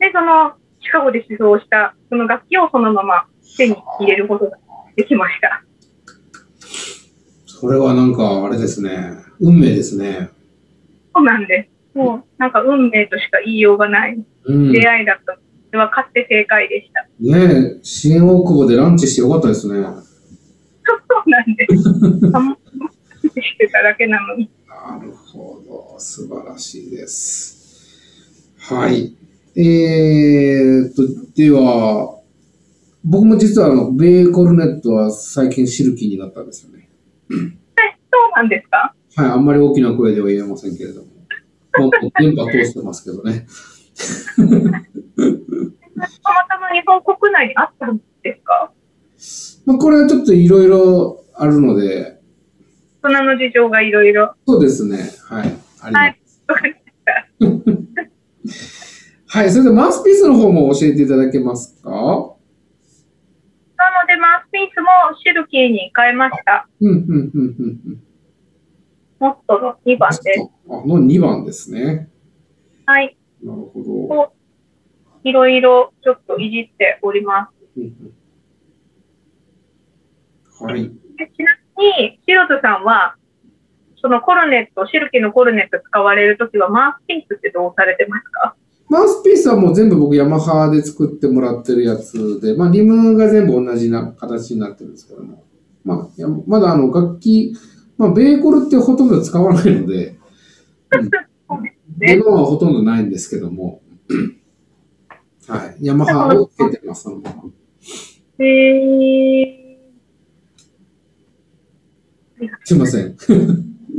で、そのシカゴで指導したその楽器をそのまま手に入れることができました。 それはなんかあれですね。運命ですね。 そうなんです。もうなんか運命としか言いようがない出会いだった。うん、それは勝って正解でした。 ねえ、新大久保でランチしてよかったですね。 そうなんです。ランチしてただけなのに。 なるほど。素晴らしいです。はい。えーっと、では、僕も実はあの、ベイコルネットは最近シルキーになったんですよね。 え、そうなんですか？ はい、あんまり大きな声では言えませんけれども。もう電波通してますけどね。 たまたま日本国内にあったんですか？ まあ、これはちょっといろいろあるので。 大人の事情がいろいろ。 そうですね。はい。あります。はい。 わかりました。はい。それでマウスピースの方も教えていただけますか？なので、マウスピースもシルキーに変えました。 うん、うん、うん、うん。 モットのにばんです。 あ、のにばんですね。 はい。 なるほど。 いろいろちょっといじっております。うんうん、はい。 でちなみに、シロトさんは、そのコルネット、シルキーのコルネット使われるときは、マウスピースってどうされてますか？ マウスピースはもう全部僕ヤマハで作ってもらってるやつで、まあリムが全部同じな形になってるんですけども。まあ、やまだあの楽器、まあベーコルってほとんど使わないので、うん、デノはほとんどないんですけども、はい。ヤマハをつけてます、そのまま。 へー。 すいません。ちょっと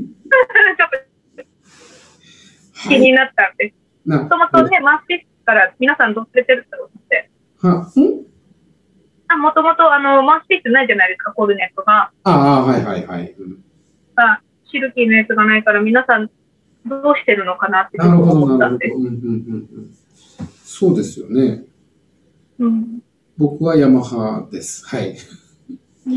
気になったんです。もともとね、マウスピースから皆さんどうされてるんだろうって。 は、んもともとあの、マウスピースないじゃないですか、コルネットが。 ああ、はいはいはい。うん、 あシルキーのやつがないから、皆さんどうしてるのかなって思ったんです。 うんうんうんうん。そうですよね。 うん、 僕はヤマハです。はい。 うん、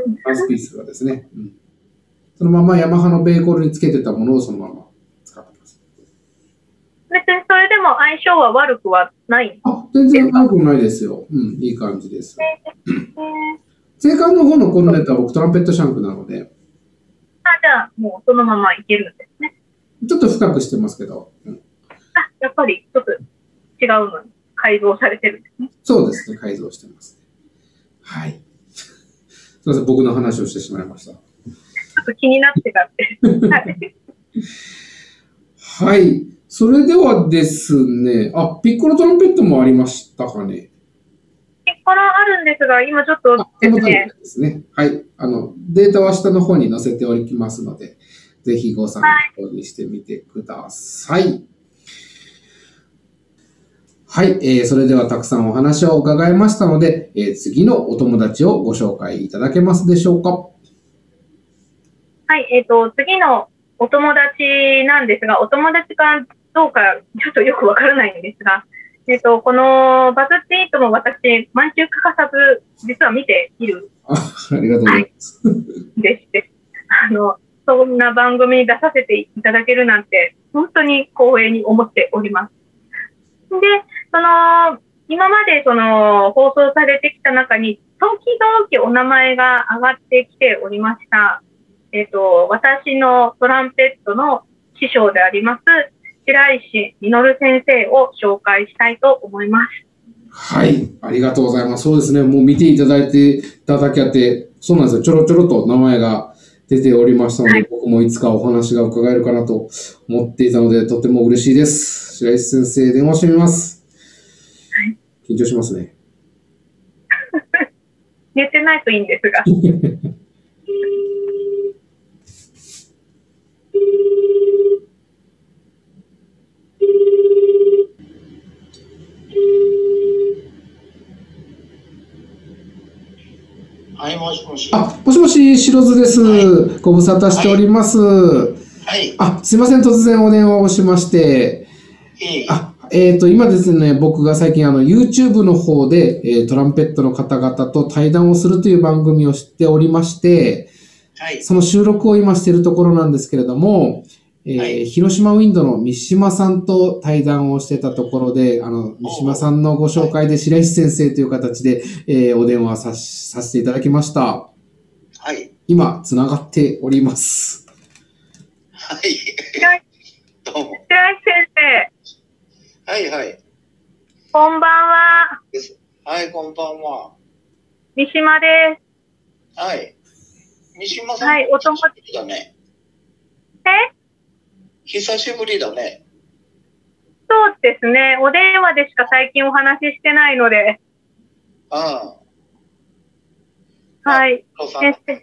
マウスピースはですね、うん。そのままヤマハのベーコルにつけてたものをそのまま使ってます。 別にそれでも相性は悪くはないあ、全然悪くないですよ。うん、いい感じです。正管の方のコルネットは僕トランペットシャンクなので。 あ、じゃあもうそのままいけるんですね。 ちょっと深くしてますけど。うん、 あ、やっぱりちょっと違うのに改造されてるんですね。 そうですね、改造してます。はい。すみません、僕の話をしてしまいました。 ちょっと気になってたって。 はい。それではですね、あ、ピッコロトランペットもありましたかね。 ピッコロあるんですが、今ちょっとですね。 ですね。はい。あの、データは下の方に載せておきますので、ぜひご参考にしてみてください。はいはい、えー、それではたくさんお話を伺いましたので、えー、次のお友達をご紹介いただけますでしょうか。 はい、えっと、次のお友達なんですが、お友達かどうかちょっとよくわからないんですが、えっと、このバズツイートも私、毎週欠かさず、実は見ている。 あ、ありがとうございます。 はい、ですです。あの、そんな番組に出させていただけるなんて、本当に光栄に思っております。で、その、今までその放送されてきた中に、時々お名前が上がってきておりました。えっと、私のトランペットの師匠であります、白石実先生を紹介したいと思います。 はい、ありがとうございます。そうですね、もう見ていただいていただけて、そうなんですよ、ちょろちょろと名前が出ておりましたので、はい、僕もいつかお話が伺えるかなと思っていたので、とても嬉しいです。白石先生、電話してみます。はい、緊張しますね。 寝てないといいんですが。 はい、もしもし。 あ、もしもし、白津です。はい、ご無沙汰しております。はい。あ、すいません、突然お電話をしまして。 ええ。 あ、えっと、今ですね、僕が最近あの、YouTube の方で、えー、トランペットの方々と対談をするという番組をしておりまして、はい。その収録を今しているところなんですけれども、 えーはい、 広島ウィンドの三島さんと対談をしてたところで、あの、三島さんのご紹介で白石先生という形で、えーお電話さしさせていただきました。 はい。 今、つながっております。 はい。 白石どうも。 白石先生、 はいはい。 こんばんは。 ですはい、こんばんは。 三島です。 はい。三島さん、 はい、お友達久しぶりだね。 え久しぶりだね。 そうですね。お電話でしか最近お話ししてないので。 ああ。 はい。 あ、さん。 え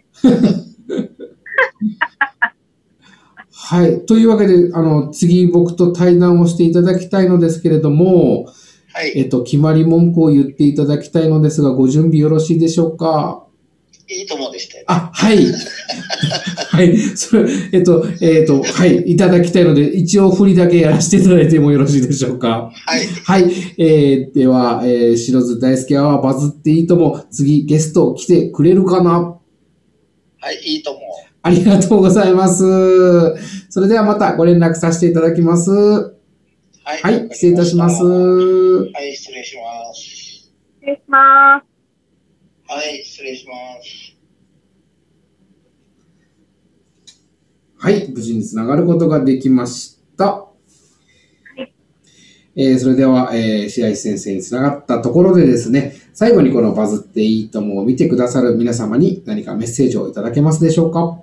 はい。というわけで、あの、次僕と対談をしていただきたいのですけれども、 はい。 えっと、決まり文句を言っていただきたいのですが、ご準備よろしいでしょうか？ いいともでしたよね。 あ、はい。はい。それ、えっと、えっと、はい。いただきたいので、一応振りだけやらせていただいてもよろしいでしょうか？ はい。 はい。えー、では、えー、白津大輔アワーバズっていいとも、次ゲスト来てくれるかな？ はい、いいとも。 ありがとうございます。それではまたご連絡させていただきます。 はい。 はい。失礼いたします。 はい、失礼します。 失礼します。 はい、失礼します。 はい。無事につながることができました。 はい。 えー、それでは、えー、白石先生につながったところでですね、最後にこのバズっていいともを見てくださる皆様に何かメッセージをいただけますでしょうか？ はい。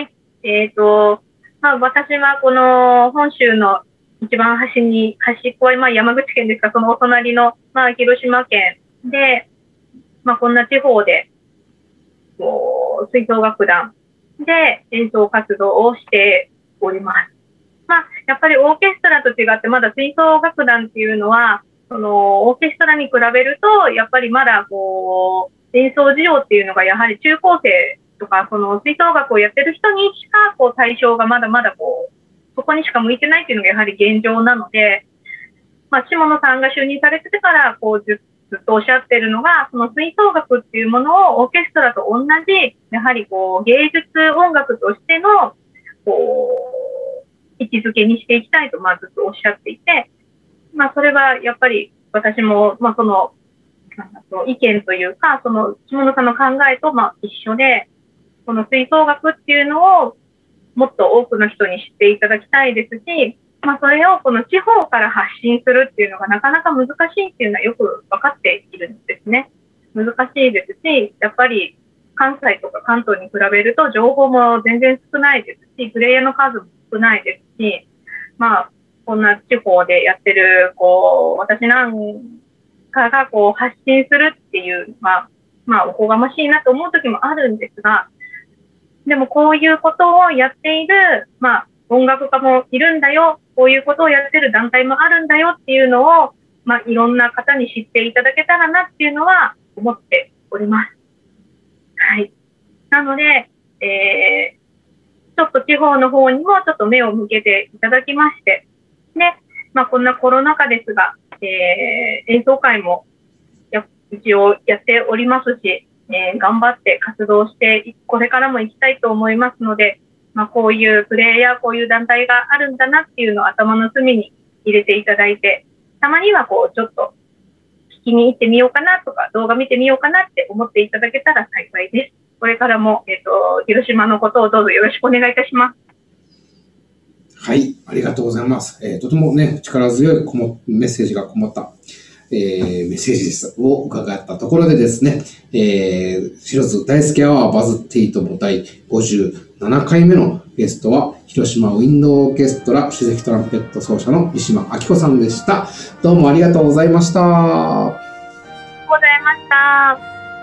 えっと、まあ、私はこの本州の一番端に、端っこはまあ山口県ですが、そのお隣のまあ広島県で、まあこんな地方で、こう、吹奏楽団で演奏活動をしております。まあ、やっぱりオーケストラと違って、まだ吹奏楽団っていうのは、その、オーケストラに比べると、やっぱりまだ、こう、演奏需要っていうのが、やはり中高生とか、その、吹奏楽をやってる人にしか、こう、対象がまだまだ、こう、そこにしか向いてないっていうのが、やはり現状なので、まあ、下野さんが就任されてから、こう、ずっとおっしゃってるのが、その吹奏楽っていうものをオーケストラと同じ、やはりこう、芸術音楽としての、こう、位置づけにしていきたいと、まあ、ずっとおっしゃっていて、まあ、それはやっぱり私も、まあ、その、その意見というか、その、下野さんの考えと、まあ、一緒で、この吹奏楽っていうのを、もっと多くの人に知っていただきたいですし、まあ、それをこの地方から発信するっていうのがなかなか難しいっていうのはよく分かっているんですね。難しいですし、やっぱり関西とか関東に比べると情報も全然少ないですし、プレイヤーの数も少ないですし、まあ、こんな地方でやってる、こう、私なんかがこう発信するっていう、まあ、まあ、おこがましいなと思う時もあるんですが、でもこういうことをやっている、まあ、音楽家もいるんだよ、こういうことをやってる団体もあるんだよっていうのを、まあ、いろんな方に知っていただけたらなっていうのは思っております。はい。なので、えー、ちょっと地方の方にもちょっと目を向けていただきまして、で、まあ、こんなコロナ禍ですが、えー、演奏会もや一応やっておりますし、えー、頑張って活動して、これからも行きたいと思いますので、まあ、こういうプレイヤー、こういう団体があるんだなっていうのを頭の隅に入れていただいて、たまにはこう、ちょっと聞きに行ってみようかなとか、動画見てみようかなって思っていただけたら幸いです。これからも、えっと、広島のことをどうぞよろしくお願いいたします。 はい、ありがとうございます。えー、とてもね、力強いこもメッセージがこもった、えー、メッセージですを伺ったところでですね、えー、白津大輔アワーバズっていいともだいごじゅうななかいめのゲストは、広島ウィンドオーケストラ首席トランペット奏者の三島明子さんでした。どうもありがとうございました。 ありがとうございました。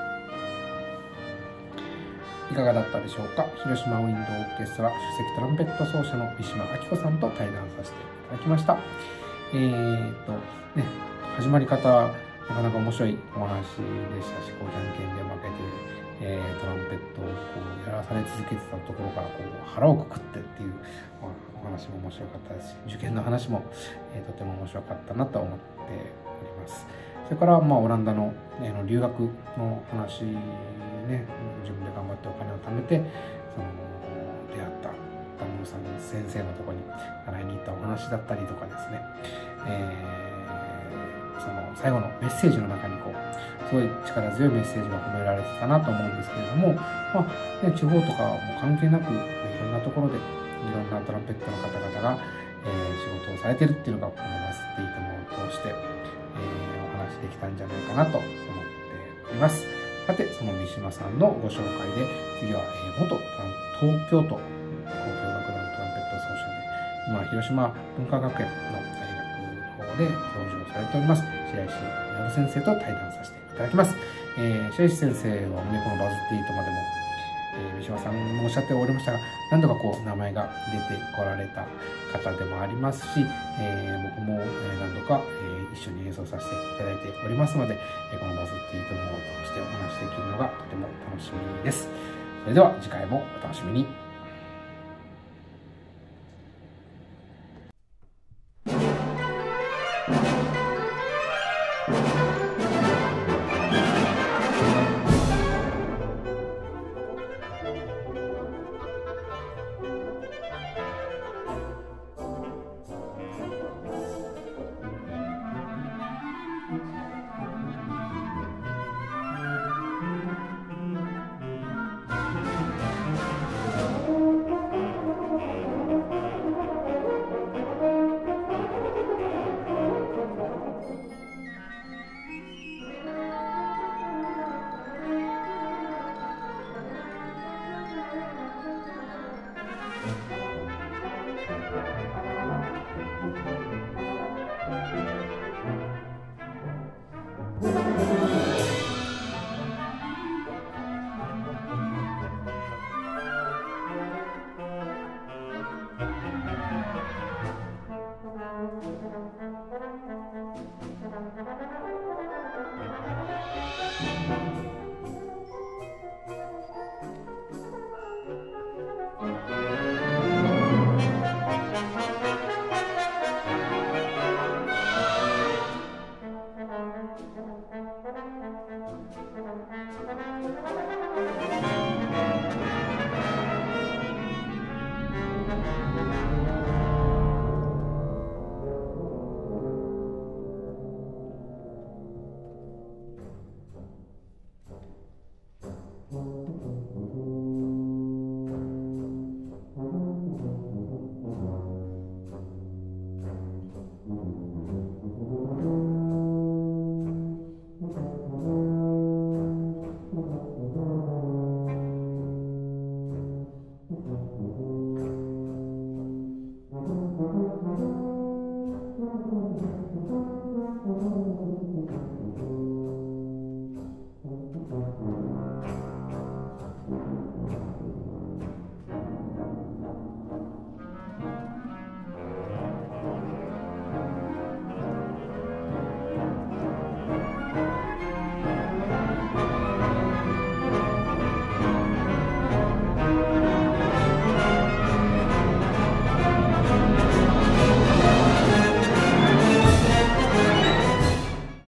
いかがだったでしょうか。広島ウィンドオーケストラ首席トランペット奏者の三島明子さんと対談させていただきました。えーとね、始まり方なかなか面白いお話でしたし、こうじゃんけんで負けて、えー、トランペットをこうやらされ続けてたところからこう腹をくくってっていう、まあ、お話も面白かったですし、受験の話も、えー、とても面白かったなと思っております。それから、まあ、オランダの、ね、留学の話ね、自分で頑張ってお金を貯めてその出会った旦那郎さん先生のところに習いに行ったお話だったりとかですね、えー、その最後のメッセージの中にこう、すごい力強いメッセージが込められてたなと思うんですけれども、まあね、地方とかも関係なく、いろんなところで、いろんなトランペットの方々が、えー、仕事をされてるっていうのが、このバスティートモを通して、えー、お話できたんじゃないかなと思っております。さて、その三島さんのご紹介で、次は、えー、元東京都交響楽団トランペット奏者で、今、広島文化学園の大学の方で教授をされております、白石学先生と対談させていただきます。えー、白石先生はね、このバズティートまでも、えー、三島さんもおっしゃっておりましたが、何度かこう、名前が出てこられた方でもありますし、えー、僕も、えー、何度か、えー、一緒に演奏させていただいておりますので、えー、このバズティートも通してお話しできるのがとても楽しみです。それでは次回もお楽しみに。